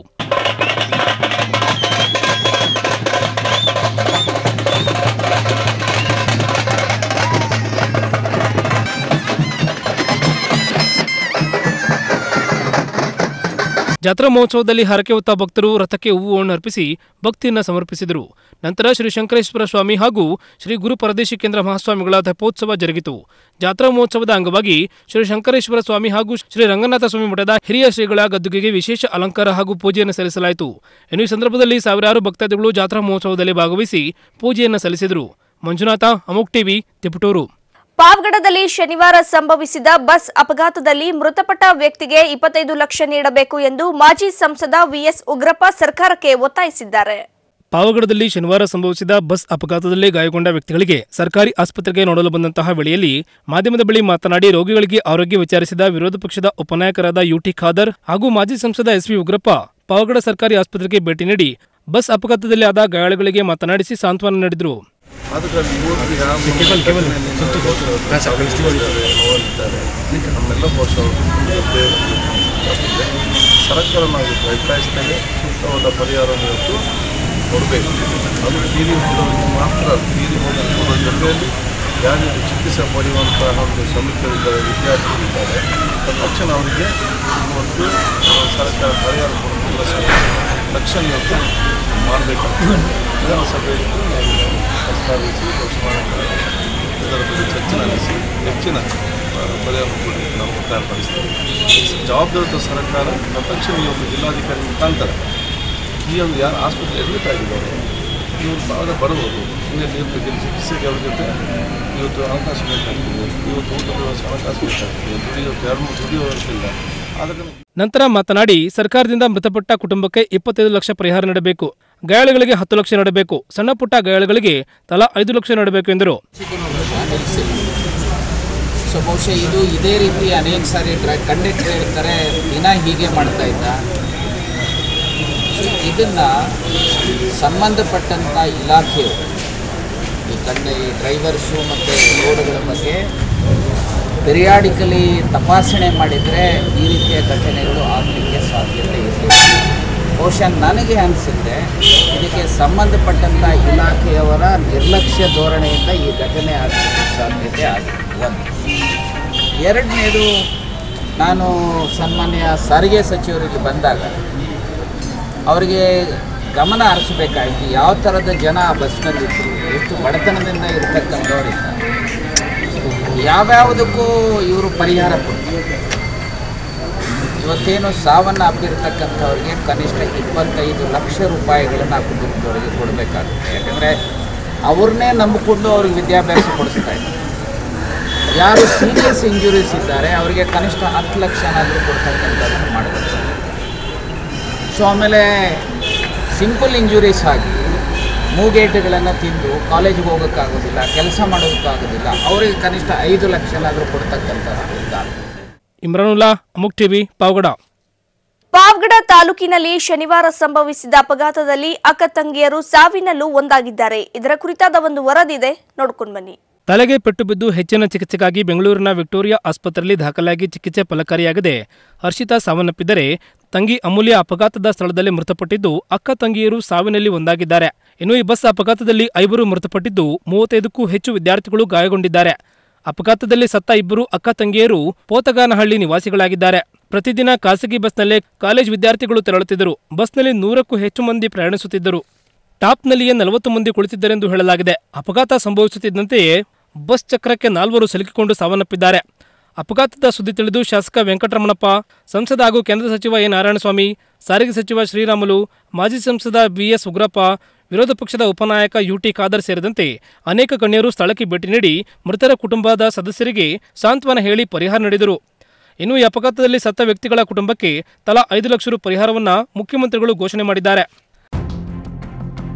ಜಾತ್ರಾ ಮಹೋತ್ಸವದಲ್ಲಿ ಹರಕೆ ಹೊತ್ತ ಭಕ್ತರು ರಥಕ್ಕೆ ಹೂವನ್ನು ಅರ್ಪಿಸಿ ಭಕ್ತಿಯನ್ನು ಸಮರ್ಪಿಸಿದರು. ನಂತರ ಶ್ರೀ ಶಂಕರೇಶ್ವರ ಸ್ವಾಮಿ ಹಾಗೂ ಶ್ರೀ ಗುರು ಪರದೇಶಿ ಕೇಂದ್ರ ಮಹಾಸ್ವಾಮಿಗಳ ತೆಪ್ಪೋತ್ಸವ ಜರುಗಿತು. ಜಾತ್ರಾ ಮಹೋತ್ಸವದ ಅಂಗವಾಗಿ ಶ್ರೀ ಶಂಕರೇಶ್ವರ ಸ್ವಾಮಿ ಹಾಗೂ ಶ್ರೀ ರಂಗನಾಥ ಸ್ವಾಮಿ ಮಠದ ಹಿರಿಯ ಶ್ರೀಗಳ ಗದ್ದುಗೆಗೆ ವಿಶೇಷ ಅಲಂಕಾರ ಹಾಗೂ ಪೂಜೆಯನ್ನು ಸಲ್ಲಿಸಲಾಯಿತು. ಇನ್ನು ಈ ಸಂದರ್ಭದಲ್ಲಿ ಸಾವಿರಾರು ಭಕ್ತಾದಿಗಳು ಜಾತ್ರಾ ಮಹೋತ್ಸವದಲ್ಲಿ ಭಾಗವಹಿಸಿ ಪೂಜೆಯನ್ನು ಸಲ್ಲಿಸಿದರು. ಮಂಜುನಾಥ, ಅಮೋಕ್ ಟಿವಿ, ತಿಪಟೂರು. ಪಾವಗಡದಲ್ಲಿ ಶನಿವಾರ ಸಂಭವಿಸಿದ ಬಸ್ ಅಪಘಾತದಲ್ಲಿ ಮೃತಪಟ್ಟ ವ್ಯಕ್ತಿಗೆ 25 ಲಕ್ಷ ನೀಡಬೇಕು ಎಂದು ಮಾಜಿ ಸಂಸದ ವಿಎಸ್ ಉಗ್ರಪ್ಪ ಸರ್ಕಾರಕ್ಕೆ ಒತ್ತಾಯಿಸಿದ್ದಾರೆ. ಪಾವಗಡದಲ್ಲಿ ಶನಿವಾರ ಸಂಭವಿಸಿದ ಬಸ್ ಅಪಘಾತದಲ್ಲಿ ಗಾಯಗೊಂಡ ವ್ಯಕ್ತಿಗಳಿಗೆ ಸರ್ಕಾರಿ ಆಸ್ಪತ್ರೆಗೆ ನೋಡಲು ಬಂದಂತಹ ವೇಳೆಯಲ್ಲಿ ಮಾಧ್ಯಮದ ಬಳಿ ಮಾತನಾಡಿ ರೋಗಿಗಳಿಗೆ ಆರೋಗ್ಯ ವಿಚಾರಿಸಿದ ವಿರೋಧ ಪಕ್ಷದ ಉಪನಾಯಕರಾದ ಯುಟಿ ಖಾದರ್ ಹಾಗೂ ಮಾಜಿ ಸಂಸದ ಎಸ್ವಿ ಉಗ್ರಪ್ಪ ಪಾವಗಡ ಸರ್ಕಾರಿ ಆಸ್ಪತ್ರೆಗೆ ಭೇಟಿ ನೀಡಿ ಬಸ್ ಅಪಘಾತದಲ್ಲಿ ಆದ ಗಾಯಾಳುಗಳಿಗೆ ಮಾತನಾಡಿಸಿ ಸಾಂತ್ವನ ನೀಡಿದರು. ನಮ್ಮೆಲ್ಲ ಸರ್ಕಾರ ನಾವು ಒತ್ತಾಯಿಸ್ತೇವೆ. ಸೂಕ್ತವಾದ ಪರಿಹಾರವನ್ನು ಇವತ್ತು ಕೊಡಬೇಕು. ಅದು ತೀರಿ ಹೋದವರಿಗೆ ಮಾತ್ರ ತೀರಿ ಹೋದ ಜೊತೆಯಲ್ಲಿ ಯಾರು ಚಿಕಿತ್ಸೆ ಪಡೆಯುವಂತಹ ಒಂದು ಶ್ರಮಿಕರಿದ್ದಾರೆ, ವಿದ್ಯಾರ್ಥಿಗಳಿದ್ದಾರೆ, ತಕ್ಷಣ ಅವರಿಗೆ ಇವತ್ತು ಸರ್ಕಾರ ಪರಿಹಾರ ಕೊಡುವ ತಕ್ಷಣ ಇವತ್ತು ಮಾಡಬೇಕಾಗ್ತದೆ. ವಿಧಾನಸಭೆಯಲ್ಲಿ ಪ್ರಸ್ತಾವಿಸಿ ಇದರ ಬಗ್ಗೆ ಚರ್ಚೆ ನಡೆಸಿ ಹೆಚ್ಚಿನ ಪರಿಹಾರ ಕೊಡಲಿಕ್ಕೆ ನಾವು ಒತ್ತಾಯಪಡಿಸ್ತೇವೆ. ಜವಾಬ್ದಾರಿತ ಸರ್ಕಾರ ತಕ್ಷಣ ಇವತ್ತು ಜಿಲ್ಲಾಧಿಕಾರಿ ಮುಖಾಂತರ ಈ ಒಂದು ಯಾರು ಆಸ್ಪತ್ರೆ ಅಡ್ಮಿಟ್ ಆಗಿದ್ದಾರೆ ಇವರು ಭಾಳ ಬರಬಹುದು. ನೀರು ಚಿಕಿತ್ಸೆಗೆ ಅವ್ರ ಜೊತೆ ಇವತ್ತು ಅವಕಾಶ ಬೇಕಾಗ್ತದೆ, ಇವತ್ತು ಊಟದ ವ್ಯವಸ್ಥೆ ಅವಕಾಶ ಬೇಕಾಗ್ತದೆ, ಇವತ್ತು ಯಾರು ದುಡಿಯುವಂತಿಲ್ಲ. ನಂತರ ಮಾತನಾಡಿ ಸರ್ಕಾರದಿಂದ ಮೃತಪಟ್ಟ ಕುಟುಂಬಕ್ಕೆ 25 ಲಕ್ಷ ಪರಿಹಾರ ನೀಡಬೇಕು, ಗಾಯಾಳುಗಳಿಗೆ 10 ಲಕ್ಷ ನೀಡಬೇಕು, ಸಣ್ಣ ಪುಟ್ಟ ಗಾಯಾಳುಗಳಿಗೆ ತಲಾ 5 ಲಕ್ಷ ನೀಡಬೇಕು ಎಂದರು. ಸೊ ಬಹುಶಃ ಇದು ಇದೇ ರೀತಿ ಅನೇಕ ಸಾರಿ ಕಂಡಕ್ಟರ್ ಇರ್ತಾರೆ, ದಿನ ಹೀಗೆ ಮಾಡ್ತಾ ಇದ್ದ. ಇದನ್ನು ಸಂಬಂಧಪಟ್ಟಂಥ ಇಲಾಖೆಯವರು ಈ ಡ್ರೈವರ್ಸು ಮತ್ತು ರೋಡ್ಗಳ ಬಗ್ಗೆ ಪಿರಿಯಾಡಿಕಲಿ ತಪಾಸಣೆ ಮಾಡಿದರೆ ಈ ರೀತಿಯ ಘಟನೆಗಳು ಆಗಲಿಕ್ಕೆ ಸಾಧ್ಯತೆ ಇದೆ. ಬಹುಶಃ ನನಗೆ ಅನಿಸುತ್ತೆ ಇದಕ್ಕೆ ಸಂಬಂಧಪಟ್ಟಂಥ ಇಲಾಖೆಯವರ ನಿರ್ಲಕ್ಷ್ಯ ಧೋರಣೆಯಿಂದ ಈ ಘಟನೆ ಆಗಲಿಕ್ಕೆ ಸಾಧ್ಯತೆ ಆಗಿದೆ. ಒಂದು. ಎರಡನೇದು, ನಾನು ಸನ್ಮಾನ್ಯ ಸಾರಿಗೆ ಸಚಿವರಿಗೆ ಬಂದಾಗ ಅವರಿಗೆ ಗಮನ ಹರಿಸಬೇಕಾಯಿತು ಯಾವ ಥರದ ಜನ ಆ ಬಸ್ನಲ್ಲಿದ್ದರು, ಎಷ್ಟು ಬಡತನದಿಂದ ಇರ್ತಕ್ಕಂಥವರಿದ್ದಾರೆ, ಯಾವ್ಯಾವುದಕ್ಕೂ ಇವರು ಪರಿಹಾರ ಕೊಡ್ತಾರೆ. ಇವತ್ತೇನು ಸಾವನ್ನು ಅಪ್ಪಿರ್ತಕ್ಕಂಥವ್ರಿಗೆ ಕನಿಷ್ಠ 25 ಲಕ್ಷ ರೂಪಾಯಿಗಳನ್ನು ಆ ಕುಟುಂಬದವರಿಗೆ ಕೊಡಬೇಕಾಗುತ್ತೆ. ಯಾಕಂದರೆ ಅವ್ರನ್ನೇ ನಂಬಿಕೊಂಡು ಅವ್ರಿಗೆ ವಿದ್ಯಾಭ್ಯಾಸ ಕೊಡಿಸ್ತಾ ಇದ್ದಾರೆ. ಯಾರು ಸೀರಿಯಸ್ ಇಂಜುರೀಸ್ ಇದ್ದಾರೆ ಅವರಿಗೆ ಕನಿಷ್ಠ 10 ಲಕ್ಷನಾದರೂ ಕೊಡ್ತಕ್ಕಂಥದ್ದನ್ನು ಮಾಡಬೇಕು. ಸೊ ಆಮೇಲೆ ಸಿಂಪಲ್ ಇಂಜುರೀಸ್ ಆಗಿ ಮೂಗೇಟುಗಳನ್ನು ತಿಂದು ಕಾಲೇಜಿಗೆ ಹೋಗೋಕ್ಕಾಗೋದಿಲ್ಲ, ಕೆಲಸ ಮಾಡೋದಕ್ಕಾಗೋದಿಲ್ಲ, ಅವರಿಗೆ ಕನಿಷ್ಠ 5 ಲಕ್ಷನಾದರೂ ಕೊಡ್ತಕ್ಕಂಥದ್ದು ಇದ್ದಾರೆ. ಇಮ್ರಾನುಲ್ಲಾ, ಅಮುಕ್ ಟಿವಿ, ಪಾವಗಡ. ಪಾವಗಡ ತಾಲೂಕಿನಲ್ಲಿ ಶನಿವಾರ ಸಂಭವಿಸಿದ ಅಪಘಾತದಲ್ಲಿ ಅಕ್ಕ ತಂಗಿಯರು ಸಾವಿನಲ್ಲೂ ಒಂದಾಗಿದ್ದಾರೆ. ಇದರ ಕುರಿತಾದ ಒಂದು ವರದಿದೆ, ನೋಡ್ಕೊಂಡು ಬನ್ನಿ. ತಲೆಗೆ ಪೆಟ್ಟು ಬಿದ್ದು ಹೆಚ್ಚಿನ ಚಿಕಿತ್ಸೆಗಾಗಿ ಬೆಂಗಳೂರಿನ ವಿಕ್ಟೋರಿಯಾ ಆಸ್ಪತ್ರೆಯಲ್ಲಿ ದಾಖಲಾಗಿ ಚಿಕಿತ್ಸೆ ಫಲಕಾರಿಯಾಗದೆ ಹರ್ಷಿತಾ ಸಾವನ್ನಪ್ಪಿದರೆ, ತಂಗಿ ಅಮೂಲ್ಯ ಅಪಘಾತದ ಸ್ಥಳದಲ್ಲಿ ಮೃತಪಟ್ಟಿದ್ದು ಅಕ್ಕ ತಂಗಿಯರು ಸಾವಿನಲ್ಲಿ ಒಂದಾಗಿದ್ದಾರೆ. ಇನ್ನು ಈ ಬಸ್ ಅಪಘಾತದಲ್ಲಿ 5 ಮೃತಪಟ್ಟಿದ್ದು 35ಕ್ಕೂ ಹೆಚ್ಚು ವಿದ್ಯಾರ್ಥಿಗಳು ಗಾಯಗೊಂಡಿದ್ದಾರೆ. ಅಪಘಾತದಲ್ಲಿ ಸತ್ತ 2 ಅಕ್ಕ ತಂಗಿಯರು ಪೋತಗಾನಹಳ್ಳಿ ನಿವಾಸಿಗಳಾಗಿದ್ದಾರೆ. ಪ್ರತಿದಿನ ಖಾಸಗಿ ಬಸ್ನಲ್ಲೇ ಕಾಲೇಜ್ ವಿದ್ಯಾರ್ಥಿಗಳು ತೆರಳುತ್ತಿದ್ದರು. ಬಸ್ನಲ್ಲಿ 100ಕ್ಕೂ ಹೆಚ್ಚು ಮಂದಿ ಪ್ರಯಾಣಿಸುತ್ತಿದ್ದರು. ಟಾಪ್ನಲ್ಲಿಯೇ 40 ಮಂದಿ ಕುಳಿತಿದ್ದರೆಂದು ಹೇಳಲಾಗಿದೆ. ಅಪಘಾತ ಸಂಭವಿಸುತ್ತಿದ್ದಂತೆಯೇ ಬಸ್ ಚಕ್ರಕ್ಕೆ 4 ಸಿಲುಕಿಕೊಂಡು ಸಾವನ್ನಪ್ಪಿದ್ದಾರೆ. ಅಪಘಾತದ ಸುದ್ದಿ ತಿಳಿದು ಶಾಸಕ ವೆಂಕಟರಮಣಪ್ಪ, ಸಂಸದ ಹಾಗೂ ಕೇಂದ್ರ ಸಚಿವ ಎ ನಾರಾಯಣಸ್ವಾಮಿ, ಸಾರಿಗೆ ಸಚಿವ ಶ್ರೀರಾಮುಲು, ಮಾಜಿ ಸಂಸದ ಬಿಎಸ್ ಉಗ್ರಪ್ಪ, ವಿರೋಧ ಪಕ್ಷದ ಉಪನಾಯಕ ಯುಟಿ ಖಾದರ್ ಸೇರಿದಂತೆ ಅನೇಕ ಗಣ್ಯರು ಸ್ಥಳಕ್ಕೆ ಭೇಟಿ ನೀಡಿ ಮೃತರ ಕುಟುಂಬದ ಸದಸ್ಯರಿಗೆ ಸಾಂತ್ವನ ಹೇಳಿ ಪರಿಹಾರ ನೀಡಿದರು. ಇನ್ನು ಈ ಅಪಘಾತದಲ್ಲಿ ಸತ್ತ ವ್ಯಕ್ತಿಗಳ ಕುಟುಂಬಕ್ಕೆ ತಲಾ 5 ಲಕ್ಷ ರು ಪರಿಹಾರವನ್ನು ಮುಖ್ಯಮಂತ್ರಿಗಳು ಘೋಷಣೆ ಮಾಡಿದ್ದಾರೆ.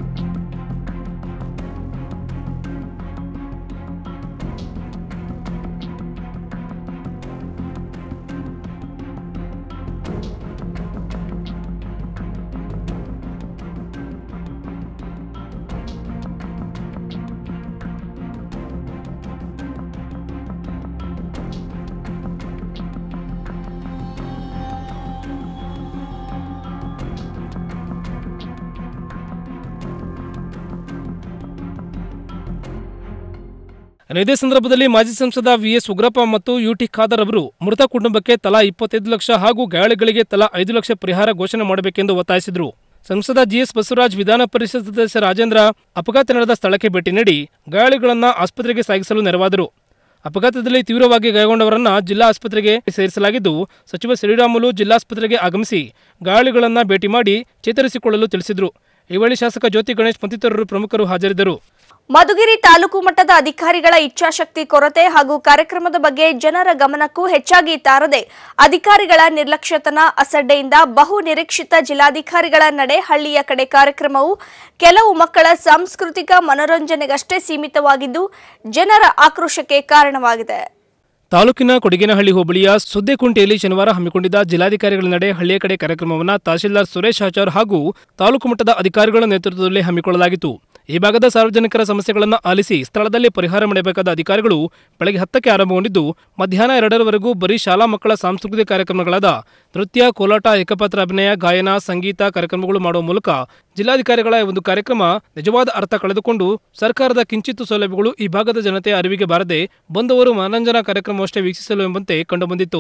ಇದೇ ಸಂದರ್ಭದಲ್ಲಿ ಮಾಜಿ ಸಂಸದ ವಿಎಸ್ ಉಗ್ರಪ್ಪ ಮತ್ತು ಯುಟಿ ಖಾದರ್ ಅವರು ಮೃತ ಕುಟುಂಬಕ್ಕೆ ತಲಾ 25 ಲಕ್ಷ ಹಾಗೂ ಗಾಯಾಳುಗಳಿಗೆ ತಲಾ 5 ಲಕ್ಷ ಪರಿಹಾರ ಘೋಷಣೆ ಮಾಡಬೇಕೆಂದು ಒತ್ತಾಯಿಸಿದರು. ಸಂಸದ ಜಿಎಸ್ ಬಸವರಾಜ್, ವಿಧಾನ ಪರಿಷತ್ ಸದಸ್ಯ ರಾಜೇಂದ್ರ ಅಪಘಾತ ನಡೆದ ಸ್ಥಳಕ್ಕೆ ಭೇಟಿ ನೀಡಿ ಗಾಯಾಳುಗಳನ್ನು ಆಸ್ಪತ್ರೆಗೆ ಸಾಗಿಸಲು ನೆರವಾದರು. ಅಪಘಾತದಲ್ಲಿ ತೀವ್ರವಾಗಿ ಗಾಯಗೊಂಡವರನ್ನು ಜಿಲ್ಲಾ ಆಸ್ಪತ್ರೆಗೆ ಸೇರಿಸಲಾಗಿದ್ದು, ಸಚಿವ ಶ್ರೀರಾಮುಲು ಜಿಲ್ಲಾಸ್ಪತ್ರೆಗೆ ಆಗಮಿಸಿ ಗಾಯಾಳುಗಳನ್ನು ಭೇಟಿ ಮಾಡಿ ಚೇತರಿಸಿಕೊಳ್ಳಲು ತಿಳಿಸಿದರು. ಈ ವೇಳೆ ಶಾಸಕ ಜ್ಯೋತಿ ಗಣೇಶ್ ಮತ್ತಿತರರು ಪ್ರಮುಖರು ಹಾಜರಿದ್ದರು. ಮಧುಗಿರಿ ತಾಲೂಕು ಮಟ್ಟದ ಅಧಿಕಾರಿಗಳ ಇಚ್ಛಾಶಕ್ತಿ ಕೊರತೆ ಹಾಗೂ ಕಾರ್ಯಕ್ರಮದ ಬಗ್ಗೆ ಜನರ ಗಮನಕ್ಕೂ ಹೆಚ್ಚಾಗಿ ತಾರದೆ ಅಧಿಕಾರಿಗಳ ನಿರ್ಲಕ್ಷ್ಯತನ, ಅಸಡ್ಡೆಯಿಂದ ಬಹು ನಿರೀಕ್ಷಿತ ಜಿಲ್ಲಾಧಿಕಾರಿಗಳ ನಡೆ ಹಳ್ಳಿಯ ಕಡೆ ಕಾರ್ಯಕ್ರಮವು ಕೆಲವು ಮಕ್ಕಳ ಸಾಂಸ್ಕೃತಿಕ ಮನೋರಂಜನೆಗಷ್ಟೇ ಸೀಮಿತವಾಗಿದ್ದು ಜನರ ಆಕ್ರೋಶಕ್ಕೆ ಕಾರಣವಾಗಿದೆ. ತಾಲೂಕಿನ ಕೊಡಗೇನಹಳ್ಳಿ ಹೋಬಳಿಯ ಸುದ್ದೆಕುಂಟೆಯಲ್ಲಿ ಶನಿವಾರ ಹಮ್ಮಿಕೊಂಡಿದ್ದ ಜಿಲ್ಲಾಧಿಕಾರಿಗಳ ನಡೆ ಹಳ್ಳಿಯ ಕಡೆ ಕಾರ್ಯಕ್ರಮವನ್ನು ತಹಶೀಲ್ದಾರ್ ಸುರೇಶ್ ಆಚಾರ್ ಹಾಗೂ ತಾಲೂಕು ಮಟ್ಟದ ಅಧಿಕಾರಿಗಳ ನೇತೃತ್ವದಲ್ಲಿ ಹಮ್ಮಿಕೊಳ್ಳಲಾಗಿತ್ತು. ಈ ಭಾಗದ ಸಾರ್ವಜನಿಕರ ಸಮಸ್ಯೆಗಳನ್ನು ಆಲಿಸಿ ಸ್ಥಳದಲ್ಲಿ ಪರಿಹಾರ ಮಾಡಬೇಕಾದ ಅಧಿಕಾರಿಗಳು ಬೆಳಗ್ಗೆ 10ಕ್ಕೆ ಆರಂಭಗೊಂಡಿದ್ದು ಮಧ್ಯಾಹ್ನ 2ರವರೆಗೂ ಬರೀ ಶಾಲಾ ಮಕ್ಕಳ ಸಾಂಸ್ಕೃತಿಕ ಕಾರ್ಯಕ್ರಮಗಳಾದ ನೃತ್ಯ, ಕೋಲಾಟ, ಏಕಪಾತ್ರ ಅಭಿನಯ, ಗಾಯನ, ಸಂಗೀತ ಕಾರ್ಯಕ್ರಮಗಳು ಮಾಡುವ ಮೂಲಕ ಜಿಲ್ಲಾಧಿಕಾರಿಗಳ ಒಂದು ಕಾರ್ಯಕ್ರಮ ನಿಜವಾದ ಅರ್ಥ ಕಳೆದುಕೊಂಡು ಸರ್ಕಾರದ ಕಿಂಚಿತ್ತು ಸೌಲಭ್ಯಗಳು ಈ ಭಾಗದ ಜನತೆಯ ಅರಿವಿಗೆ ಬಾರದೆ ಬಂದವರು ಮನರಂಜನಾ ಕಾರ್ಯಕ್ರಮವಷ್ಟೇ ವೀಕ್ಷಿಸಲು ಎಂಬಂತೆ ಕಂಡುಬಂದಿತ್ತು.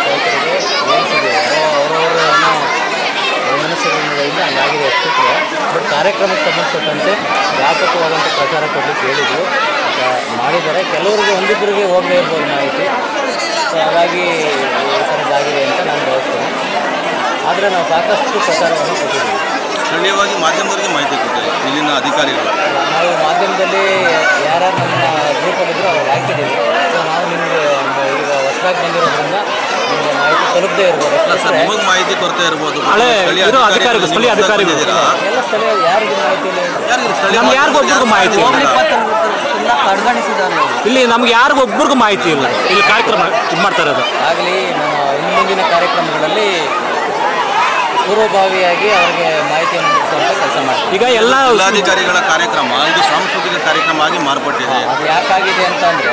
ಹಂಗಾಗಿದೆ ಅಷ್ಟೇ. ಬಟ್ ಕಾರ್ಯಕ್ರಮಕ್ಕೆ ಸಂಬಂಧಪಟ್ಟಂತೆ ವ್ಯಾಪಕವಾದಂಥ ಪ್ರಚಾರ ಕೊಡಲಿಕ್ಕೆ ಹೇಳಿದ್ರು, ಮಾಡಿದ್ದಾರೆ. ಕೆಲವರಿಗೆ ಒಂದಿಬ್ಬರಿಗೆ ಹೋಗಲೇ ಇರ್ಬೋದು ಮಾಹಿತಿ. ಸೊ ಹಾಗಾಗಿ ಈ ಥರದ್ದಾಗಿದೆ ಅಂತ ನಾನು ಭಾವಿಸ್ತೇನೆ. ಆದರೆ ನಾವು ಸಾಕಷ್ಟು ಪ್ರಚಾರವನ್ನು ಕೊಟ್ಟಿದ್ದೀವಿ. ಸ್ಥಳೀಯವಾಗಿ ಮಾಧ್ಯಮದವರಿಗೆ ಮಾಹಿತಿ ಕೊಡ್ತೀವಿ. ಇಲ್ಲಿನ ಅಧಿಕಾರಿಗಳು ನಾವು ಮಾಧ್ಯಮದಲ್ಲಿ ಯಾರ್ಯಾರು ನಮ್ಮ ಗ್ರೂಪಲ್ಲಿದ್ದರೂ ಅವ್ರಿಗೆ ಹಾಕಿದ್ದೀವಿ. ಸೊ ನಾವು ನಿಮಗೆ ಈಗ ಹೊಸದಾಗಿ ಬಂದಿರೋದ್ರಿಂದ ನಿಮಗೆ ಮಾಹಿತಿ ತಲುಪದೇ ಇರ್ಬೋದು. ನಿಮಗೆ ಮಾಹಿತಿ ಕೊರತೆ ಇರ್ಬೋದು. ಸ್ಥಳೀಯ ಅಧಿಕಾರಿಗಳು ಎಲ್ಲ ಸ್ಥಳೀಯ ಯಾರಿಗೆ ಮಾಹಿತಿ ಇಲ್ಲ, ಯಾರಿಗೊಬ್ಬರಿಗೂ ಮಾಹಿತಿ ಕಣ್ಗಾಣಿಸಿದ್ದಾರೆ. ಇಲ್ಲಿ ನಮ್ಗೆ ಯಾರಿಗೊಬ್ಬರಿಗೂ ಮಾಹಿತಿ ಇಲ್ಲ. ಇಲ್ಲಿ ಕಾರ್ಯಕ್ರಮ ಇದು ಮಾಡ್ತಾ ಇರೋದು ಆಗಲಿ ನಮ್ಮ ಇನ್ನು ಮುಂದಿನ ಕಾರ್ಯಕ್ರಮಗಳಲ್ಲಿ ಪೂರ್ವಭಾವಿಯಾಗಿ ಅವರಿಗೆ ಮಾಹಿತಿಯನ್ನು ಮುಗಿಸುವಂಥ ಕೆಲಸ ಮಾಡ್ತೀವಿ. ಈಗ ಎಲ್ಲ ಜಿಲ್ಲಾಧಿಕಾರಿಗಳ ಕಾರ್ಯಕ್ರಮ ಇದು ಸಾಂಸ್ಕೃತಿಕ ಕಾರ್ಯಕ್ರಮ ಆಗಿ ಮಾರ್ಪಟ್ಟಿದೆ. ಅದು ಯಾಕಾಗಿದೆ ಅಂತಂದರೆ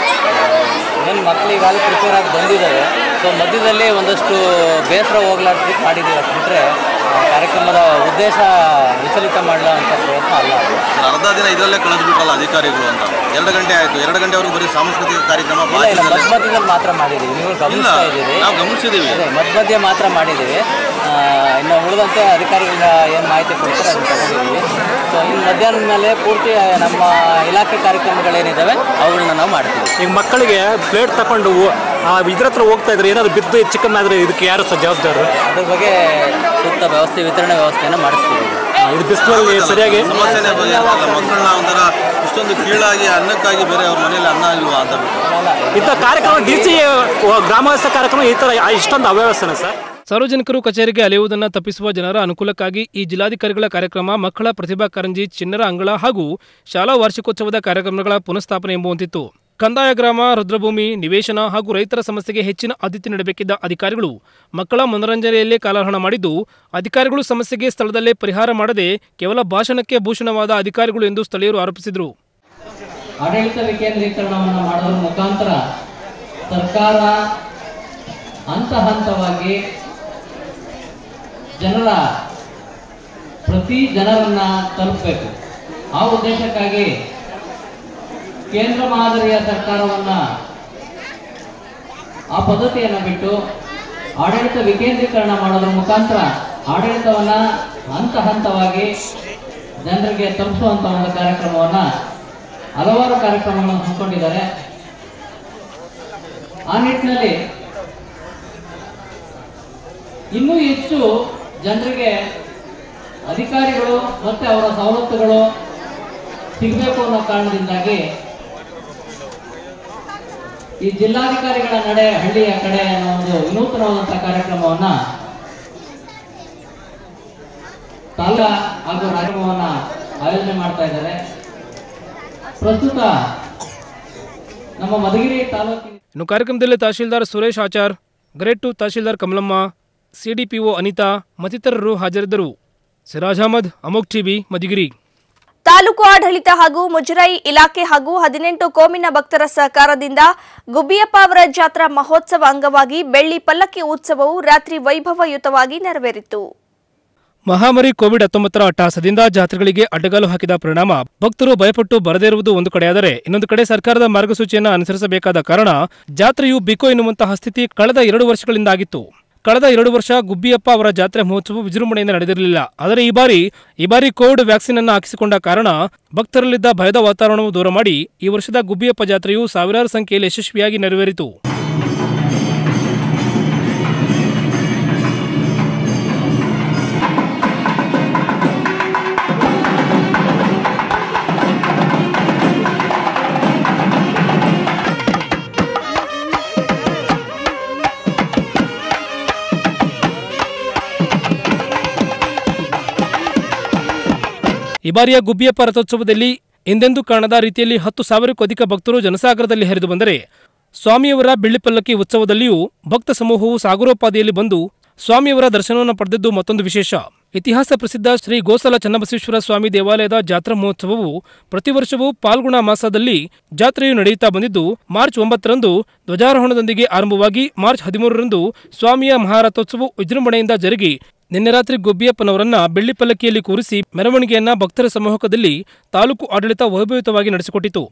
ಏನು ಮಕ್ಕಳಿಗಾಗಲೂ ಪ್ರಿಪೇರ್ ಆಗಿ ಬಂದಿದ್ದಾರೆ. ಸೊ ಮಧ್ಯದಲ್ಲಿ ಒಂದಷ್ಟು ಬೇಸರ ಹೋಗ್ಲಾರ್ದು ಮಾಡಿದ್ದೀವಿ. ಅದು ಬಿಟ್ಟರೆ ಕಾರ್ಯಕ್ರಮದ ಉದ್ದೇಶ ವಿಚಲಿತ ಮಾಡಲ ಅಂತ ಪ್ರಯತ್ನ ಅಲ್ಲ. ಅರ್ಧ ದಿನ ಇದರಲ್ಲೇ ಕಳೆದ್ಬಿಟ್ರಲ್ಲ ಅಧಿಕಾರಿಗಳು ಅಂತ. 2 ಗಂಟೆ ಆಯಿತು. 2 ಗಂಟೆವರೆಗೂ ಬರೀ ಸಾಂಸ್ಕೃತಿಕ ಕಾರ್ಯಕ್ರಮ ಮಧ್ಯದಲ್ಲಿ ಮಾತ್ರ ಮಾಡಿದ್ದೀವಿ. ನೀವು ಗಮನಿಸ್ತಾ ಇದ್ದೀರಿ. ನಾವು ಗಮನಿಸಿದ್ದೀವಿ. ಮಧ್ಯ ಮಾತ್ರ ಮಾಡಿದ್ದೀವಿ. ಇನ್ನು ಉಳಿದಂತೆ ಅಧಿಕಾರಿಗಳ ಏನು ಮಾಹಿತಿ ಕೊಡ್ತಾರೆ ಅದನ್ನು ತಗೊಂಡಿದ್ದೀವಿ. ಸೊ ಇನ್ನು ಮಧ್ಯಾಹ್ನದ ಮೇಲೆ ಪೂರ್ತಿ ನಮ್ಮ ಇಲಾಖೆ ಕಾರ್ಯಕ್ರಮಗಳೇನಿದ್ದಾವೆ ಅವುಗಳನ್ನ ನಾವು ಮಾಡ್ತೀವಿ. ಈಗ ಮಕ್ಕಳಿಗೆ ಪ್ಲೇಟ್ ತಗೊಂಡು ಇದ್ರ ಹತ್ರ ಹೋಗ್ತಾ ಇದ್ರೆ ಏನಾದ್ರು ಬಿದ್ದು ಚಿಕ್ಕನ್ನಾದ್ರೆ ಇದಕ್ಕೆ ಯಾರು ಜವಾಬ್ದಾರರು? ಅದ್ರ ಬಗ್ಗೆ ಸೂಕ್ತ ವ್ಯವಸ್ಥೆ, ವಿತರಣೆ ವ್ಯವಸ್ಥೆಯನ್ನು ಮಾಡಿಸ್ತೀವಿ. ಇದು ಬಿಸಿಲಲ್ಲಿ ಸರಿಯಾಗಿ ಸಮಸ್ಯೆನೇ ಬಗೆಹರಿಸಲ್ಲ. ಮಕ್ಕಳನ್ನ ಒಂಥರ ಇಷ್ಟೊಂದು ಕೀಳಾಗಿ ಅನ್ನಕ್ಕಾಗಿ ಬೇರೆ ಅವ್ರ ಮನೇಲಿ ಅನ್ನ ಇಲ್ವಾ ಅಂತ ಇಂಥ ಕಾರ್ಯಕ್ರಮ DC ಗ್ರಾಮವಾಸ ಕಾರ್ಯಕ್ರಮ ಈ ಥರ ಇಷ್ಟೊಂದು ಅವ್ಯವಸ್ಥೆನ ಸರ್. ಸಾರ್ವಜನಿಕರು ಕಚೇರಿಗೆ ಅಲೆಯುವುದನ್ನು ತಪ್ಪಿಸುವ ಜನರ ಅನುಕೂಲಕ್ಕಾಗಿ ಈ ಜಿಲ್ಲಾಧಿಕಾರಿಗಳ ಕಾರ್ಯಕ್ರಮ, ಮಕ್ಕಳ ಪ್ರತಿಭಾ ಕಾರಂಜಿ, ಚಿಣ್ಣರ ಅಂಗಳ ಹಾಗೂ ಶಾಲಾ ವಾರ್ಷಿಕೋತ್ಸವದ ಕಾರ್ಯಕ್ರಮಗಳ ಪುನಃಸ್ಥಾಪನೆ ಎಂಬುವಂತಿತ್ತು. ಕಂದಾಯ ಗ್ರಾಮ, ರುದ್ರಭೂಮಿ, ನಿವೇಶನ ಹಾಗೂ ರೈತರ ಸಮಸ್ಯೆಗೆ ಹೆಚ್ಚಿನ ಆದ್ಯತೆ ನೀಡಬೇಕಿದ್ದ ಅಧಿಕಾರಿಗಳು ಮಕ್ಕಳ ಮನೋರಂಜನೆಯಲ್ಲೇ ಕಾಲಹರಣ ಮಾಡಿದ್ದು, ಅಧಿಕಾರಿಗಳು ಸಮಸ್ಯೆಗೆ ಸ್ಥಳದಲ್ಲೇ ಪರಿಹಾರ ಮಾಡದೆ ಕೇವಲ ಭಾಷಣಕ್ಕೆ ಭೂಷಣವಾದ ಅಧಿಕಾರಿಗಳು ಎಂದು ಸ್ಥಳೀಯರು ಆರೋಪಿಸಿದರು. ಆಡಳಿತ ವಿಕೇಂದ್ರೀಕರಣವನ್ನು ಮಾಡೋದ್ರ ಮುಖಾಂತರ ಸರ್ಕಾರ ಹಂತ ಹಂತವಾಗಿ ಪ್ರತಿ ಜನರನ್ನ ತಲುಪಬೇಕು. ಆ ಉದ್ದೇಶಕ್ಕಾಗಿ ಕೇಂದ್ರ ಮಾದರಿಯ ಸರ್ಕಾರವನ್ನ ಆ ಪದ್ಧತಿಯನ್ನು ಬಿಟ್ಟು ಆಡಳಿತ ವಿಕೇಂದ್ರೀಕರಣ ಮಾಡೋದ್ರ ಮುಖಾಂತರ ಆಡಳಿತವನ್ನ ಹಂತ ಹಂತವಾಗಿ ಜನರಿಗೆ ತಲುಪಿಸುವಂತ ಒಂದು ಕಾರ್ಯಕ್ರಮವನ್ನ ಹಲವಾರು ಕಾರ್ಯಕ್ರಮಗಳನ್ನು ಹಮ್ಮಿಕೊಂಡಿದ್ದಾರೆ. ಆ ನಿಟ್ಟಿನಲ್ಲಿ ಇನ್ನೂ ಹೆಚ್ಚು ಜನರಿಗೆ ಅಧಿಕಾರಿಗಳು ಮತ್ತೆ ಅವರ ಸವಲತ್ತುಗಳು ಸಿಗಬೇಕು ಅನ್ನೋ ಕಾರಣದಿಂದಾಗಿ ಈ ಜಿಲ್ಲಾಧಿಕಾರಿಗಳ ನಡೆ ಹಳ್ಳಿಯ ಕಡೆ ಅನ್ನೋ ಒಂದು ವಿನೂತನವಾದಂತಹ ಕಾರ್ಯಕ್ರಮವನ್ನ ತಾಲೂಕು ಹಾಗೂ ಕಾರ್ಯಕ್ರಮವನ್ನ ಆಯೋಜನೆ ಮಾಡ್ತಾ ಇದ್ದಾರೆ. ಪ್ರಸ್ತುತ ನಮ್ಮ ಮಧುಗಿರಿ ತಾಲೂಕಿನ ಇನ್ನು ಕಾರ್ಯಕ್ರಮದಲ್ಲಿ ತಹಶೀಲ್ದಾರ್ ಸುರೇಶ್ ಆಚಾರ್, ಗ್ರೇಡ್ 2 ತಹಶೀಲ್ದಾರ್ ಕಮಲಮ್ಮ, ಸಿಡಿಪಿಒ ಅನಿತಾ ಮತ್ತಿತರರು ಹಾಜರಿದ್ದರು. ಸಿರಾಜ್ ಅಹಮದ್, ಅಮೋಕ್ ಟಿವಿ, ಮಧುಗಿರಿ. ತಾಲೂಕು ಆಡಳಿತ ಹಾಗೂ ಮುಜರಾಯಿ ಇಲಾಖೆ ಹಾಗೂ 18 ಕೋಮಿನ ಭಕ್ತರ ಸಹಕಾರದಿಂದ ಗುಬ್ಬಿಯಪ್ಪ ಅವರ ಜಾತ್ರಾ ಮಹೋತ್ಸವ ಅಂಗವಾಗಿ ಬೆಳ್ಳಿ ಪಲ್ಲಕ್ಕಿ ಉತ್ಸವವು ರಾತ್ರಿ ವೈಭವಯುತವಾಗಿ ನೆರವೇರಿತು. ಮಹಾಮಾರಿ ಕೋವಿಡ್-19 ಅಟ್ಟಹಾಸದಿಂದ ಜಾತ್ರೆಗಳಿಗೆ ಅಡ್ಡಗಾಲು ಹಾಕಿದ ಪರಿಣಾಮ ಭಕ್ತರು ಭಯಪಟ್ಟು ಬರದೇ ಇರುವುದು ಒಂದು ಕಡೆಯಾದರೆ, ಇನ್ನೊಂದು ಕಡೆ ಸರ್ಕಾರದ ಮಾರ್ಗಸೂಚಿಯನ್ನು ಅನುಸರಿಸಬೇಕಾದ ಕಾರಣ ಜಾತ್ರೆಯು ಬಿಕೋ ಎನ್ನುವಂತಹ ಸ್ಥಿತಿ ಕಳೆದ 2 ವರ್ಷಗಳಿಂದ ಆಗಿತ್ತು. ಕಳೆದ 2 ವರ್ಷ ಗುಬ್ಬಿಯಪ್ಪ ಅವರ ಜಾತ್ರೆ ಮಹೋತ್ಸವ ವಿಜೃಂಭಣೆಯಿಂದ ನಡೆದಿರಲಿಲ್ಲ. ಆದರೆ ಈ ಬಾರಿ ಕೋವಿಡ್ ವ್ಯಾಕ್ಸಿನ್ ಅನ್ನು ಹಾಕಿಸಿಕೊಂಡ ಕಾರಣ ಭಕ್ತರಲ್ಲಿದ್ದ ಭಯದ ವಾತಾವರಣವನ್ನು ದೂರ ಮಾಡಿ ಈ ವರ್ಷದ ಗುಬ್ಬಿಯಪ್ಪ ಜಾತ್ರೆಯು ಸಾವಿರಾರು ಸಂಖ್ಯೆಯಲ್ಲಿ ಯಶಸ್ವಿಯಾಗಿ ನೆರವೇರಿತು. ಈ ಬಾರಿಯ ಗುಬ್ಬಿಯಪ್ಪ ರಥೋತ್ಸವದಲ್ಲಿ ಎಂದೆಂದೂ ಕಾಣದ ರೀತಿಯಲ್ಲಿ 10,000ಕ್ಕೂ ಅಧಿಕ ಭಕ್ತರು ಜನಸಾಗರದಲ್ಲಿ ಹರಿದು ಬಂದರೆ, ಸ್ವಾಮಿಯವರ ಬೆಳ್ಳಿಪಲ್ಲಕ್ಕಿ ಉತ್ಸವದಲ್ಲಿಯೂ ಭಕ್ತ ಸಮೂಹವು ಸಾಗರೋಪಾದಿಯಲ್ಲಿ ಬಂದು ಸ್ವಾಮಿಯವರ ದರ್ಶನವನ್ನು ಪಡೆದಿದ್ದು ಮತ್ತೊಂದು ವಿಶೇಷ. ಇತಿಹಾಸ ಪ್ರಸಿದ್ಧ ಶ್ರೀ ಗೋಸಲ ಚನ್ನಬಸವೇಶ್ವರ ಸ್ವಾಮಿ ದೇವಾಲಯದ ಜಾತ್ರಾ ಮಹೋತ್ಸವವು ಪ್ರತಿ ವರ್ಷವೂ ಪಾಲ್ಗುಣ ಮಾಸದಲ್ಲಿ ಜಾತ್ರೆಯು ನಡೆಯುತ್ತಾ ಬಂದಿದ್ದು, ಮಾರ್ಚ್ 9ರಂದು ಧ್ವಜಾರೋಹಣದೊಂದಿಗೆ ಆರಂಭವಾಗಿ ಮಾರ್ಚ್ 13ರಂದು ಸ್ವಾಮಿಯ ಮಹಾರಥೋತ್ಸವ ವಿಜೃಂಭಣೆಯಿಂದ ಜರುಗಿ ನಿನ್ನೆ ರಾತ್ರಿ ಗುಬ್ಬಿಯಪ್ಪನವರನ್ನ ಬೆಳ್ಳಿಪಲ್ಲಕ್ಕಿಯಲ್ಲಿ ಕೂರಿಸಿ ಮೆರವಣಿಗೆಯನ್ನ ಭಕ್ತರ ಸಮ್ಮುಖದಲ್ಲಿ ತಾಲೂಕು ಆಡಳಿತ ವೈಭವಯುತವಾಗಿ ನಡೆಸಿಕೊಟ್ಟಿತು.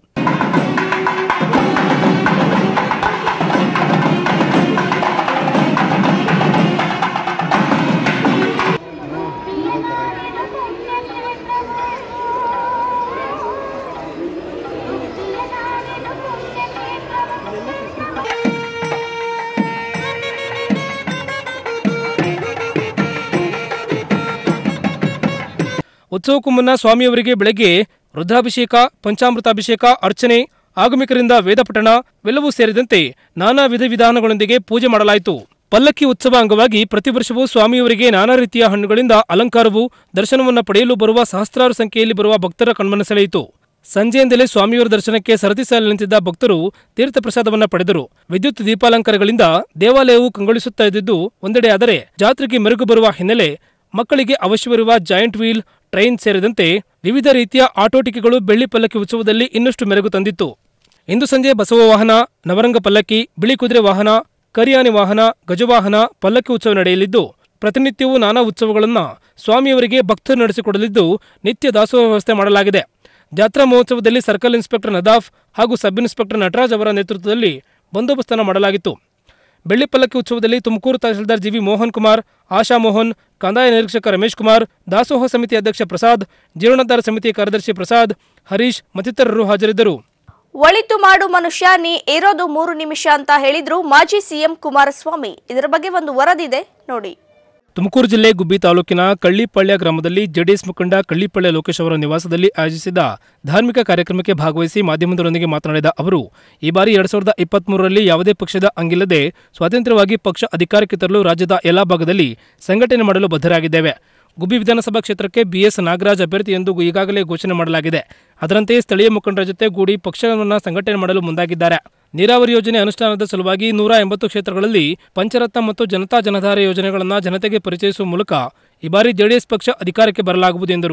ಉತ್ಸವಕ್ಕೂ ಮುನ್ನ ಸ್ವಾಮಿಯವರಿಗೆ ಬೆಳಗ್ಗೆ ರುದ್ರಾಭಿಷೇಕ, ಪಂಚಾಮೃತಾಭಿಷೇಕ, ಅರ್ಚನೆ, ಆಗಮಿಕರಿಂದ ವೇದಪಠಣ ವೆಲ್ಲವೂ ಸೇರಿದಂತೆ ನಾನಾ ವಿಧಾನಗಳೊಂದಿಗೆ ಪೂಜೆ ಮಾಡಲಾಯಿತು. ಪಲ್ಲಕ್ಕಿ ಉತ್ಸವ ಅಂಗವಾಗಿ ಪ್ರತಿ ವರ್ಷವೂ ಸ್ವಾಮಿಯವರಿಗೆ ನಾನಾ ರೀತಿಯ ಹಣ್ಣುಗಳಿಂದ ಅಲಂಕಾರವು ದರ್ಶನವನ್ನು ಪಡೆಯಲು ಬರುವ ಸಹಸ್ರಾರು ಸಂಖ್ಯೆಯಲ್ಲಿ ಬರುವ ಭಕ್ತರ ಕಣ್ಮನ ಸೆಳೆಯಿತು. ಸಂಜೆಯಿಂದಲೇ ಸ್ವಾಮಿಯವರ ದರ್ಶನಕ್ಕೆ ಸರತಿ ಸಾಲಿನಲ್ಲಿ ನಿಂತಿದ್ದ ಭಕ್ತರು ತೀರ್ಥ ಪ್ರಸಾದವನ್ನು ಪಡೆದರು. ವಿದ್ಯುತ್ ದೀಪಾಲಂಕಾರಗಳಿಂದ ದೇವಾಲಯವು ಕಂಗೊಳಿಸುತ್ತಾ ಇದ್ದಿದ್ದು ಒಂದೆಡೆ ಆದರೆ, ಜಾತ್ರೆಗೆ ಮೆರುಗು ಬರುವ ಹಿನ್ನೆಲೆ ಮಕ್ಕಳಿಗೆ ಅವಶ್ಯವಿರುವ ಜಾಯಿಂಟ್ ವೀಲ್, ಟ್ರೈನ್ ಸೇರಿದಂತೆ ವಿವಿಧ ರೀತಿಯ ಆಟೋಟಿಕೆಗಳು ಬೆಳ್ಳಿ ಪಲ್ಲಕ್ಕಿ ಉತ್ಸವದಲ್ಲಿ ಇನ್ನಷ್ಟು ಮೆರುಗು ತಂದಿತ್ತು. ಇಂದು ಸಂಜೆ ಬಸವ ವಾಹನ, ನವರಂಗ ಪಲ್ಲಕ್ಕಿ, ಬಿಳಿ ಕುದುರೆ ವಾಹನ, ಕರಿಯಾನೆ ವಾಹನ, ಗಜವಾಹನ ಪಲ್ಲಕ್ಕಿ ಉತ್ಸವ ನಡೆಯಲಿದ್ದು, ಪ್ರತಿನಿತ್ಯವೂ ನಾನಾ ಉತ್ಸವಗಳನ್ನು ಸ್ವಾಮಿಯವರಿಗೆ ಭಕ್ತರು ನಡೆಸಿಕೊಡಲಿದ್ದು ನಿತ್ಯ ದಾಸೋಹ ವ್ಯವಸ್ಥೆ ಮಾಡಲಾಗಿದೆ. ಜಾತ್ರಾ ಮಹೋತ್ಸವದಲ್ಲಿ ಸರ್ಕಲ್ ಇನ್ಸ್ಪೆಕ್ಟರ್ ನದಾಫ್ ಹಾಗೂ ಸಬ್ ಇನ್ಸ್ಪೆಕ್ಟರ್ ನಟರಾಜ್ ಅವರ ನೇತೃತ್ವದಲ್ಲಿ ಬಂದೋಬಸ್ತನ್ನು ಮಾಡಲಾಗಿತ್ತು. ಬೆಳ್ಳಿ ಪಲ್ಲಕ್ಕಿ ಉತ್ಸವದಲ್ಲಿ ತುಮಕೂರು ತಹಸೀಲ್ದಾರ್ ಜಿವಿ ಮೋಹನ್ ಕುಮಾರ್, ಆಶಾ ಮೋಹನ್, ಕಂದಾಯ ನಿರೀಕ್ಷಕ ರಮೇಶ್ ಕುಮಾರ್, ದಾಸೋಹ ಸಮಿತಿ ಅಧ್ಯಕ್ಷ ಪ್ರಸಾದ್, ಜೀರ್ಣೋದ್ಧಾರ ಸಮಿತಿ ಕಾರ್ಯದರ್ಶಿ ಪ್ರಸಾದ್, ಹರೀಶ್ ಮತ್ತಿತರರು ಹಾಜರಿದ್ದರು. ಒಳಿತು ಮಾಡು ಮನುಷ್ಯ ನೀ ಇರೋದು 3 ನಿಮಿಷ ಅಂತ ಹೇಳಿದ್ರು ಮಾಜಿ ಸಿಎಂ ಕುಮಾರಸ್ವಾಮಿ. ಇದರ ಬಗ್ಗೆ ಒಂದು ವರದಿದೆ ನೋಡಿ. ತುಮಕೂರು ಜಿಲ್ಲೆ ಗುಬ್ಬಿ ತಾಲೂಕಿನ ಕಳ್ಳಿಪಳ್ಯ ಗ್ರಾಮದಲ್ಲಿ ಜೆಡಿಎಸ್ ಮುಖಂಡ ಕಳ್ಳಿಪಳ್ಯ ಲೋಕೇಶ್ ಅವರ ನಿವಾಸದಲ್ಲಿ ಆಯೋಜಿಸಿದ ಧಾರ್ಮಿಕ ಕಾರ್ಯಕ್ರಮಕ್ಕೆ ಭಾಗವಹಿಸಿ ಮಾಧ್ಯಮದವರೊಂದಿಗೆ ಮಾತನಾಡಿದ ಅವರು, ಈ ಬಾರಿ 2023ರಲ್ಲಿ ಯಾವುದೇ ಪಕ್ಷದ ಅಂಗಿಲ್ಲದೆ ಸ್ವಾತಂತ್ರ್ಯವಾಗಿ ಪಕ್ಷ ಅಧಿಕಾರಕ್ಕೆ ತರಲು ರಾಜ್ಯದ ಎಲ್ಲಾ ಭಾಗದಲ್ಲಿ ಸಂಘಟನೆ ಮಾಡಲು ಬದ್ಧರಾಗಿದ್ದೇವೆ. ಗುಬ್ಬಿ ವಿಧಾನಸಭಾ ಕ್ಷೇತ್ರಕ್ಕೆ ಬಿಎಸ್ ನಾಗರಾಜ್ ಅಭ್ಯರ್ಥಿ ಎಂದು ಈಗಾಗಲೇ ಘೋಷಣೆ ಮಾಡಲಾಗಿದೆ. ಅದರಂತೆಯೇ ಸ್ಥಳೀಯ ಮುಖಂಡರ ಜೊತೆ ಗೂಡಿ ಪಕ್ಷವನ್ನು ಸಂಘಟನೆ ಮಾಡಲು ಮುಂದಾಗಿದ್ದಾರೆ. ನೀರಾವರಿ ಯೋಜನೆ ಅನುಷ್ಠಾನದ ಸಲುವಾಗಿ 180 ಕ್ಷೇತ್ರಗಳಲ್ಲಿ ಪಂಚರತ್ನ ಮತ್ತು ಜನತಾ ಜನಧಾರ ಯೋಜನೆಗಳನ್ನು ಜನತೆಗೆ ಪರಿಚಯಿಸುವ ಮೂಲಕ ಈ ಬಾರಿ ಜೆಡಿಎಸ್ ಪಕ್ಷ ಅಧಿಕಾರಕ್ಕೆ ಬರಲಾಗುವುದು ಎಂದರು.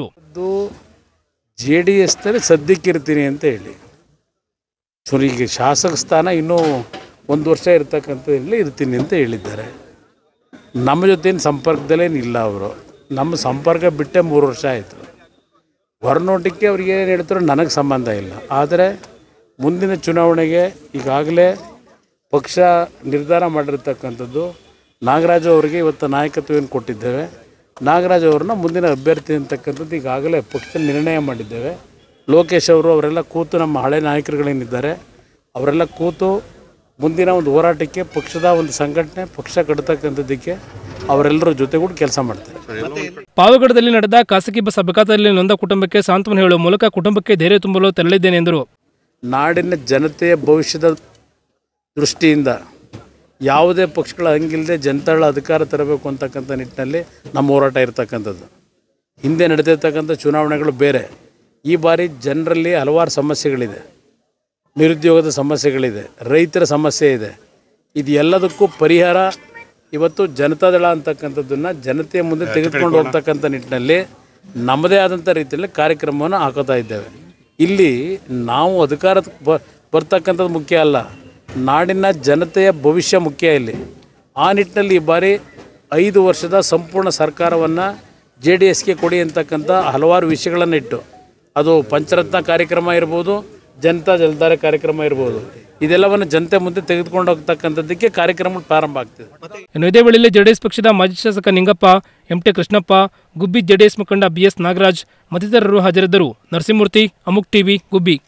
ಜೆಡಿಎಸ್ ಸದ್ಯಕ್ಕಿರ್ತೀನಿ ಅಂತ ಹೇಳಿ ಈಗ ಶಾಸಕ ಸ್ಥಾನ ಇನ್ನೂ 1 ವರ್ಷ ಇರ್ತಕ್ಕಂಥದ್ರಲ್ಲಿ ಇರ್ತೀನಿ ಅಂತ ಹೇಳಿದ್ದಾರೆ. ನಮ್ಮ ಜೊತೆನು ಸಂಪರ್ಕದಲ್ಲೇನಿಲ್ಲ. ಅವರು ನಮ್ಮ ಸಂಪರ್ಕ ಬಿಟ್ಟೆ 3 ವರ್ಷ ಆಯಿತು. ಹೊರನೋಟಕ್ಕೆ ಅವ್ರಿಗೆ ಏನು ಹೇಳ್ತಾರೋ ನನಗೆ ಸಂಬಂಧ ಇಲ್ಲ. ಆದರೆ ಮುಂದಿನ ಚುನಾವಣೆಗೆ ಈಗಾಗಲೇ ಪಕ್ಷ ನಿರ್ಧಾರ ಮಾಡಿರ್ತಕ್ಕಂಥದ್ದು, ನಾಗರಾಜು ಅವರಿಗೆ ಇವತ್ತು ನಾಯಕತ್ವವನ್ನು ಕೊಟ್ಟಿದ್ದೇವೆ. ನಾಗರಾಜ್ ಅವ್ರನ್ನ ಮುಂದಿನ ಅಭ್ಯರ್ಥಿ ಅಂತಕ್ಕಂಥದ್ದು ಈಗಾಗಲೇ ಪಕ್ಷದಲ್ಲಿ ನಿರ್ಣಯ ಮಾಡಿದ್ದೇವೆ. ಲೋಕೇಶ್ ಅವರು ಅವರೆಲ್ಲ ಕೂತು ನಮ್ಮ ಹಳೆ ನಾಯಕರುಗಳೇನಿದ್ದಾರೆ ಅವರೆಲ್ಲ ಕೂತು ಮುಂದಿನ ಒಂದು ಹೋರಾಟಕ್ಕೆ ಪಕ್ಷದ ಒಂದು ಸಂಘಟನೆ ಪಕ್ಷ ಕಟ್ಟತಕ್ಕಂಥದ್ದಕ್ಕೆ ಅವರೆಲ್ಲರ ಜೊತೆಗೂಡಿ ಕೆಲಸ ಮಾಡ್ತಾರೆ. ಪಾವಗಡದಲ್ಲಿ ನಡೆದ ಖಾಸಗಿ ಬಸ್ ಅಪಘಾತದಲ್ಲಿ ನೊಂದ ಕುಟುಂಬಕ್ಕೆ ಸಾಂತ್ವನ ಹೇಳುವ ಮೂಲಕ ಕುಟುಂಬಕ್ಕೆ ಧೈರ್ಯ ತುಂಬಲು ತೆರಳಿದ್ದೇನೆ ಎಂದರು. ನಾಡಿನ ಜನತೆಯ ಭವಿಷ್ಯದ ದೃಷ್ಟಿಯಿಂದ ಯಾವುದೇ ಪಕ್ಷಗಳ ಹಂಗಿಲ್ಲದೆ ಜನತಾಳ ಅಧಿಕಾರ ತರಬೇಕು ಅಂತಕ್ಕಂಥ ನಿಟ್ಟಿನಲ್ಲಿ ನಮ್ಮ ಹೋರಾಟ ಇರತಕ್ಕಂಥದ್ದು. ಹಿಂದೆ ನಡೆದಿರ್ತಕ್ಕಂಥ ಚುನಾವಣೆಗಳು ಬೇರೆ. ಈ ಬಾರಿ ಜನರಲ್ಲಿ ಹಲವಾರು ಸಮಸ್ಯೆಗಳಿದೆ. ನಿರುದ್ಯೋಗದ ಸಮಸ್ಯೆಗಳಿದೆ, ರೈತರ ಸಮಸ್ಯೆ ಇದೆ. ಇದು ಎಲ್ಲದಕ್ಕೂ ಪರಿಹಾರ ಇವತ್ತು ಜನತಾದಳ ಅಂತಕ್ಕಂಥದ್ದನ್ನು ಜನತೆಯ ಮುಂದೆ ತೆಗೆದುಕೊಂಡು ಹೋಗ್ತಕ್ಕಂಥ ನಿಟ್ಟಿನಲ್ಲಿ ನಮ್ಮದೇ ಆದಂಥ ರೀತಿಯಲ್ಲಿ ಕಾರ್ಯಕ್ರಮವನ್ನು ಹಾಕೋತಾ ಇದ್ದೇವೆ. ಇಲ್ಲಿ ನಾವು ಅಧಿಕಾರಕ್ಕೆ ಬರ್ತಕ್ಕಂಥದ್ದು ಮುಖ್ಯ ಅಲ್ಲ, ನಾಡಿನ ಜನತೆಯ ಭವಿಷ್ಯ ಮುಖ್ಯ ಇಲ್ಲಿ. ಆ ನಿಟ್ಟಿನಲ್ಲಿ ಈ ಬಾರಿ 5 ವರ್ಷದ ಸಂಪೂರ್ಣ ಸರ್ಕಾರವನ್ನು JDSಗೆ ಕೊಡಿ ಅಂತಕ್ಕಂಥ ಹಲವಾರು ವಿಷಯಗಳನ್ನು ಇಟ್ಟು, ಅದು ಪಂಚರತ್ನ ಕಾರ್ಯಕ್ರಮ ಇರ್ಬೋದು, ಜನತಾ ಜಲಧಾರೆ ಕಾರ್ಯಕ್ರಮ ಇರ್ಬೋದು, ಇದೆಲ್ಲವನ್ನು ಜನತೆ ಮುಂದೆ ತೆಗೆದುಕೊಂಡು ಹೋಗ್ತಕ್ಕಂಥದ್ದಕ್ಕೆ ಕಾರ್ಯಕ್ರಮ ಪ್ರಾರಂಭ ಆಗ್ತಿದೆ. ಇನ್ನು ಇದೇ ವೇಳೆಯಲ್ಲಿ ಜೆಡಿಎಸ್ ಪಕ್ಷದ ಮಾಜಿ ಶಾಸಕ ನಿಂಗಪ್ಪ, MT ಕೃಷ್ಣಪ್ಪ, ಗುಬ್ಬಿ ಜೆಡಿಎಸ್ ಮುಖಂಡ BS ನಾಗರಾಜ್ ಮತ್ತಿತರರು ಹಾಜರಿದ್ದರು. ನರಸಿಂಹಮೂರ್ತಿ, ಅಮುಕ್ ಟಿವಿ, ಗುಬ್ಬಿ.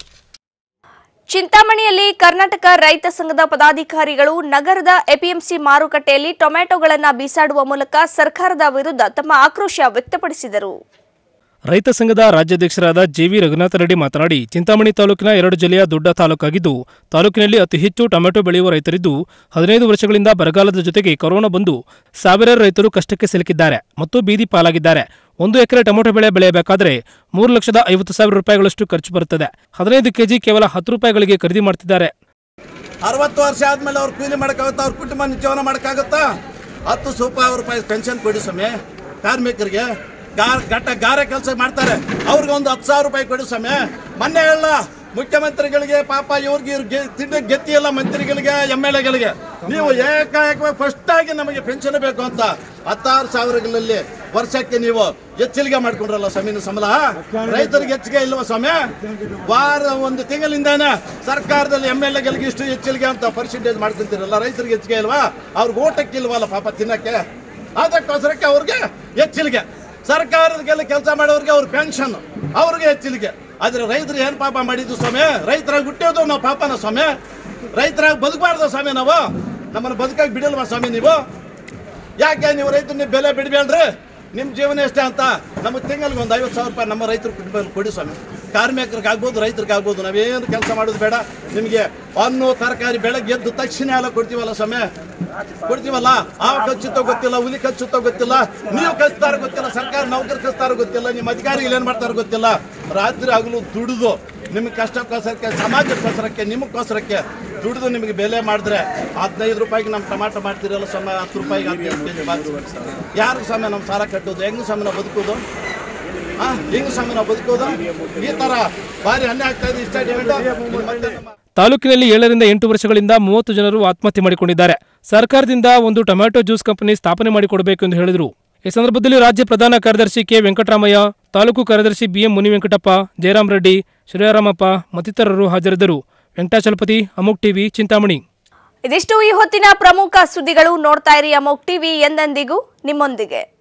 ಚಿಂತಾಮಣಿಯಲ್ಲಿ ಕರ್ನಾಟಕ ರೈತ ಸಂಘದ ಪದಾಧಿಕಾರಿಗಳು ನಗರದ APMC ಮಾರುಕಟ್ಟೆಯಲ್ಲಿ ಟೊಮೆಟೊಗಳನ್ನು ಬೀಸಾಡುವ ಮೂಲಕ ಸರ್ಕಾರದ ವಿರುದ್ಧ ತಮ್ಮ ಆಕ್ರೋಶ ವ್ಯಕ್ತಪಡಿಸಿದರು. ರೈತ ಸಂಘದ ರಾಜ್ಯಾಧ್ಯಕ್ಷರಾದ JV ರಘುನಾಥ ರೆಡ್ಡಿ ಮಾತನಾಡಿ, ಚಿಂತಾಮಣಿ ತಾಲೂಕಿನ 2 ಜಿಲ್ಲೆಯ ದೊಡ್ಡ ತಾಲೂಕಾಗಿದ್ದು, ತಾಲೂಕಿನಲ್ಲಿ ಅತಿ ಹೆಚ್ಚು ಟೊಮೆಟೊ ಬೆಳೆಯುವ ರೈತರಿದ್ದು, 15 ವರ್ಷಗಳಿಂದ ಬರಗಾಲದ ಜೊತೆಗೆ ಕೊರೋನಾ ಬಂದು ಸಾವಿರಾರು ರೈತರು ಕಷ್ಟಕ್ಕೆ ಸಿಲುಕಿದ್ದಾರೆ ಮತ್ತು ಬೀದಿ ಪಾಲಾಗಿದ್ದಾರೆ. 1 ಎಕರೆ ಟೊಮೆಟೊ ಬೆಳೆ ಬೆಳೆಯಬೇಕಾದರೆ 3,50,000 ರೂಪಾಯಿಗಳಷ್ಟು ಖರ್ಚು ಬರುತ್ತದೆ. 15 ಕೆಜಿ ಕೇವಲ 10 ರೂಪಾಯಿಗಳಿಗೆ ಖರೀದಿ ಮಾಡ್ತಿದ್ದಾರೆ. 60 ವರ್ಷ ಆದ್ಮೇಲೆ ಅವ್ರು ಕೂಲಿ ಮಾಡೋಕ್ಕಾಗುತ್ತಾ? ಅವ್ರ ಕುಟುಂಬ ಜೀವನ ಮಾಡೋಕ್ಕಾಗುತ್ತಾ? 10,000 ರೂಪಾಯಿ ಪೆನ್ಷನ್ ಕೊಡಿ ಸ್ವಾಮಿ. ಕಾರ್ಮಿಕರಿಗೆ ಗಾರೆ ಕೆಲಸ ಮಾಡ್ತಾರೆ, ಅವ್ರಿಗೊಂದು 10,000 ರೂಪಾಯಿ ಕೊಡಿ ಸ್ವಾಮಿ. ಮೊನ್ನೆ ಹೇಳ ಮುಖ್ಯಮಂತ್ರಿಗಳಿಗೆ ಪಾಪ ಇವ್ರಿಗೆ ತಿಂಡಿ ಗೆತ್ತಿ ಇಲ್ಲ, ಮಂತ್ರಿಗಳಿಗೆ MLAಗಳಿಗೆ. ನೀವು ಏಕಾಏಕವಾಗಿ ಫಸ್ಟ್ ಆಗಿ ನಮಗೆ ಪೆನ್ಷನ್ ಬೇಕು ಅಂತ 16,000ಗಳಲ್ಲಿ ವರ್ಷಕ್ಕೆ ನೀವು ಹೆಚ್ಚಿಗೆ ಮಾಡ್ಕೊಂಡ್ರಲ್ಲ ಸ್ವಾಮಿ. ಸಂಬಳ ರೈತರಿಗೆ ಹೆಚ್ಚಿಗೆ ಇಲ್ವಾ ಸ್ವಾಮಿ? ಒಂದು ತಿಂಗಳಿಂದಾನೆ ಸರ್ಕಾರದಲ್ಲಿ MLAಗಳಿಗೆ ಇಷ್ಟು ಹೆಚ್ಚಿಗೆ ಅಂತ ಪರ್ಸೆಂಟೇಜ್ ಮಾಡ್ಕೊಂತೀರಲ್ಲ, ರೈತರಿಗೆ ಹೆಚ್ಚಿಗೆ ಇಲ್ವಾ? ಅವ್ರಿಗೆ ಓಟಕ್ಕೆ ಇಲ್ವಲ್ಲ ಪಾಪ ತಿನ್ನಕ್ಕೆ. ಅದಕ್ಕೋಸ್ಕರಕ್ಕೆ ಅವ್ರಿಗೆ ಹೆಚ್ಚಿಗೆ, ಸರ್ಕಾರದಗೆಲ್ಲ ಕೆಲಸ ಮಾಡೋರಿಗೆ ಅವ್ರ ಪೆನ್ಷನ್, ಅವ್ರಿಗೆ ಹೆಚ್ಚಿಗೆ. ಆದ್ರೆ ರೈತರು ಏನು ಪಾಪ ಮಾಡಿದ್ದು ಸ್ವಾಮಿ? ರೈತರಾಗಿ ಹುಟ್ಟೋದು ನಾವು ಪಾಪನ ಸ್ವಾಮಿ? ರೈತರಾಗಿ ಬದುಕಬಾರ್ದು ಸ್ವಾಮಿ? ನಾವು ನಮ್ಮನ್ನು ಬದುಕಾಗಿ ಬಿಡಲ್ವಾ ಸ್ವಾಮಿ ನೀವು? ಯಾಕೆ ನೀವು ರೈತರನ್ನ ಬೆಲೆ ಬಿಡಬೇಡ್ರಿ? ನಿಮ್ಮ ಜೀವನ ಎಷ್ಟೇ ಅಂತ ನಮಗೆ ತಿಂಗಳಿಗೆ ಒಂದು 50,000 ರೂಪಾಯಿ ನಮ್ಮ ರೈತರ ಕುಟುಂಬದಲ್ಲಿ ಕೊಡಿ ಸ್ವಾಮಿ. ಕಾರ್ಮಿಕರಿಗಾಗ್ಬೋದು, ರೈತರಿಗಾಗ್ಬೋದು, ನಾವೇನು ಕೆಲಸ ಮಾಡೋದು ಬೇಡ. ನಿಮಗೆ ಹಣ್ಣು ತರಕಾರಿ ಬೆಳಗ್ಗೆ ಎದ್ದು ತಕ್ಷಣ ಎಲ್ಲ ಕೊಡ್ತೀವಲ್ಲ ಸ್ವಾಮಿ, ಕೊಡ್ತೀವಲ್ಲ. ಆ ಕಚ್ಚುತ್ತೋ ಗೊತ್ತಿಲ್ಲ, ಹುಲಿ ಕಚ್ಚುತ್ತೋ ಗೊತ್ತಿಲ್ಲ, ನೀವು ಕಚ್ತಾರೋ ಗೊತ್ತಿಲ್ಲ, ಸರ್ಕಾರ ನೌಕರು ಕಚ್ತಾರೋ ಗೊತ್ತಿಲ್ಲ, ನಿಮ್ಮ ಅಧಿಕಾರಿಗಳು ಏನು ಮಾಡ್ತಾರೋ ಗೊತ್ತಿಲ್ಲ. ರಾತ್ರಿ ಹಗಲು ದುಡಿದು ನಿಮಗೆ ಕಷ್ಟಕ್ಕೋಸ್ಕರಕ್ಕೆ, ಸಮಾಜಕ್ಕೋಸ್ಕರಕ್ಕೆ, ನಿಮಗೋಸ್ಕರಕ್ಕೆ ದುಡಿದು ನಿಮಗೆ ಬೆಲೆ ಮಾಡಿದ್ರೆ 15 ರೂಪಾಯಿಗೆ ನಮ್ಮ ಟಮಾಟೊ ಮಾಡ್ತಿರಲ್ಲ ಸ್ವಾಮಿ, 10 ರೂಪಾಯಿಗೆ 15 ಕೆಜಿ ಬಾಕ್ಸ್. ಯಾರು ಸ್ವಾಮಿ ನಮ್ಮ ಸಾಲ ಕಟ್ಟೋದು? ಹೆಂಗೆ ಸ್ವಾಮಿ ನಾವು ಬದುಕೋದು? ಹೆಂಗೆ ಸ್ವಾಮಿ ನಾವು ಬದುಕೋದು? ಈ ಥರ ಭಾರಿ ಅನ್ಯಾಯ ಆಗ್ತಾ ಇದೆ. ಇಷ್ಟ ತಾಲೂಕಿನಲ್ಲಿ 7 ರಿಂದ 8 ವರ್ಷಗಳಿಂದ 30 ಜನರು ಆತ್ಮಹತ್ಯೆ ಮಾಡಿಕೊಂಡಿದ್ದಾರೆ. ಸರ್ಕಾರದಿಂದ ಒಂದು ಟೊಮ್ಯಾಟೊ ಜ್ಯೂಸ್ ಕಂಪನಿ ಸ್ಥಾಪನೆ ಮಾಡಿಕೊಡಬೇಕು ಎಂದು ಹೇಳಿದರು. ಈ ಸಂದರ್ಭದಲ್ಲಿ ರಾಜ್ಯ ಪ್ರಧಾನ ಕಾರ್ಯದರ್ಶಿ ಕೆ ವೆಂಕಟರಾಮಯ್ಯ, ತಾಲೂಕು ಕಾರ್ಯದರ್ಶಿ BM ಮುನಿವೆಂಕಟಪ್ಪ, ಜಯರಾಮ್ ರೆಡ್ಡಿ, ಶ್ರೀರಾಮಪ್ಪ ಮತ್ತಿತರರು ಹಾಜರಿದ್ದರು. ವೆಂಕಟಾಚಲಪತಿ, ಅಮೋಕ್ ಟಿವಿ, ಚಿಂತಾಮಣಿ. ಇದಿಷ್ಟು ಈ ಹೊತ್ತಿನ ಪ್ರಮುಖ ಸುದ್ದಿಗಳು. ನೋಡ್ತಾ ಇರಿ ಅಮೋಕ್ ಟಿವಿ, ಎಂದೆಂದಿಗೂ ನಿಮ್ಮೊಂದಿಗೆ.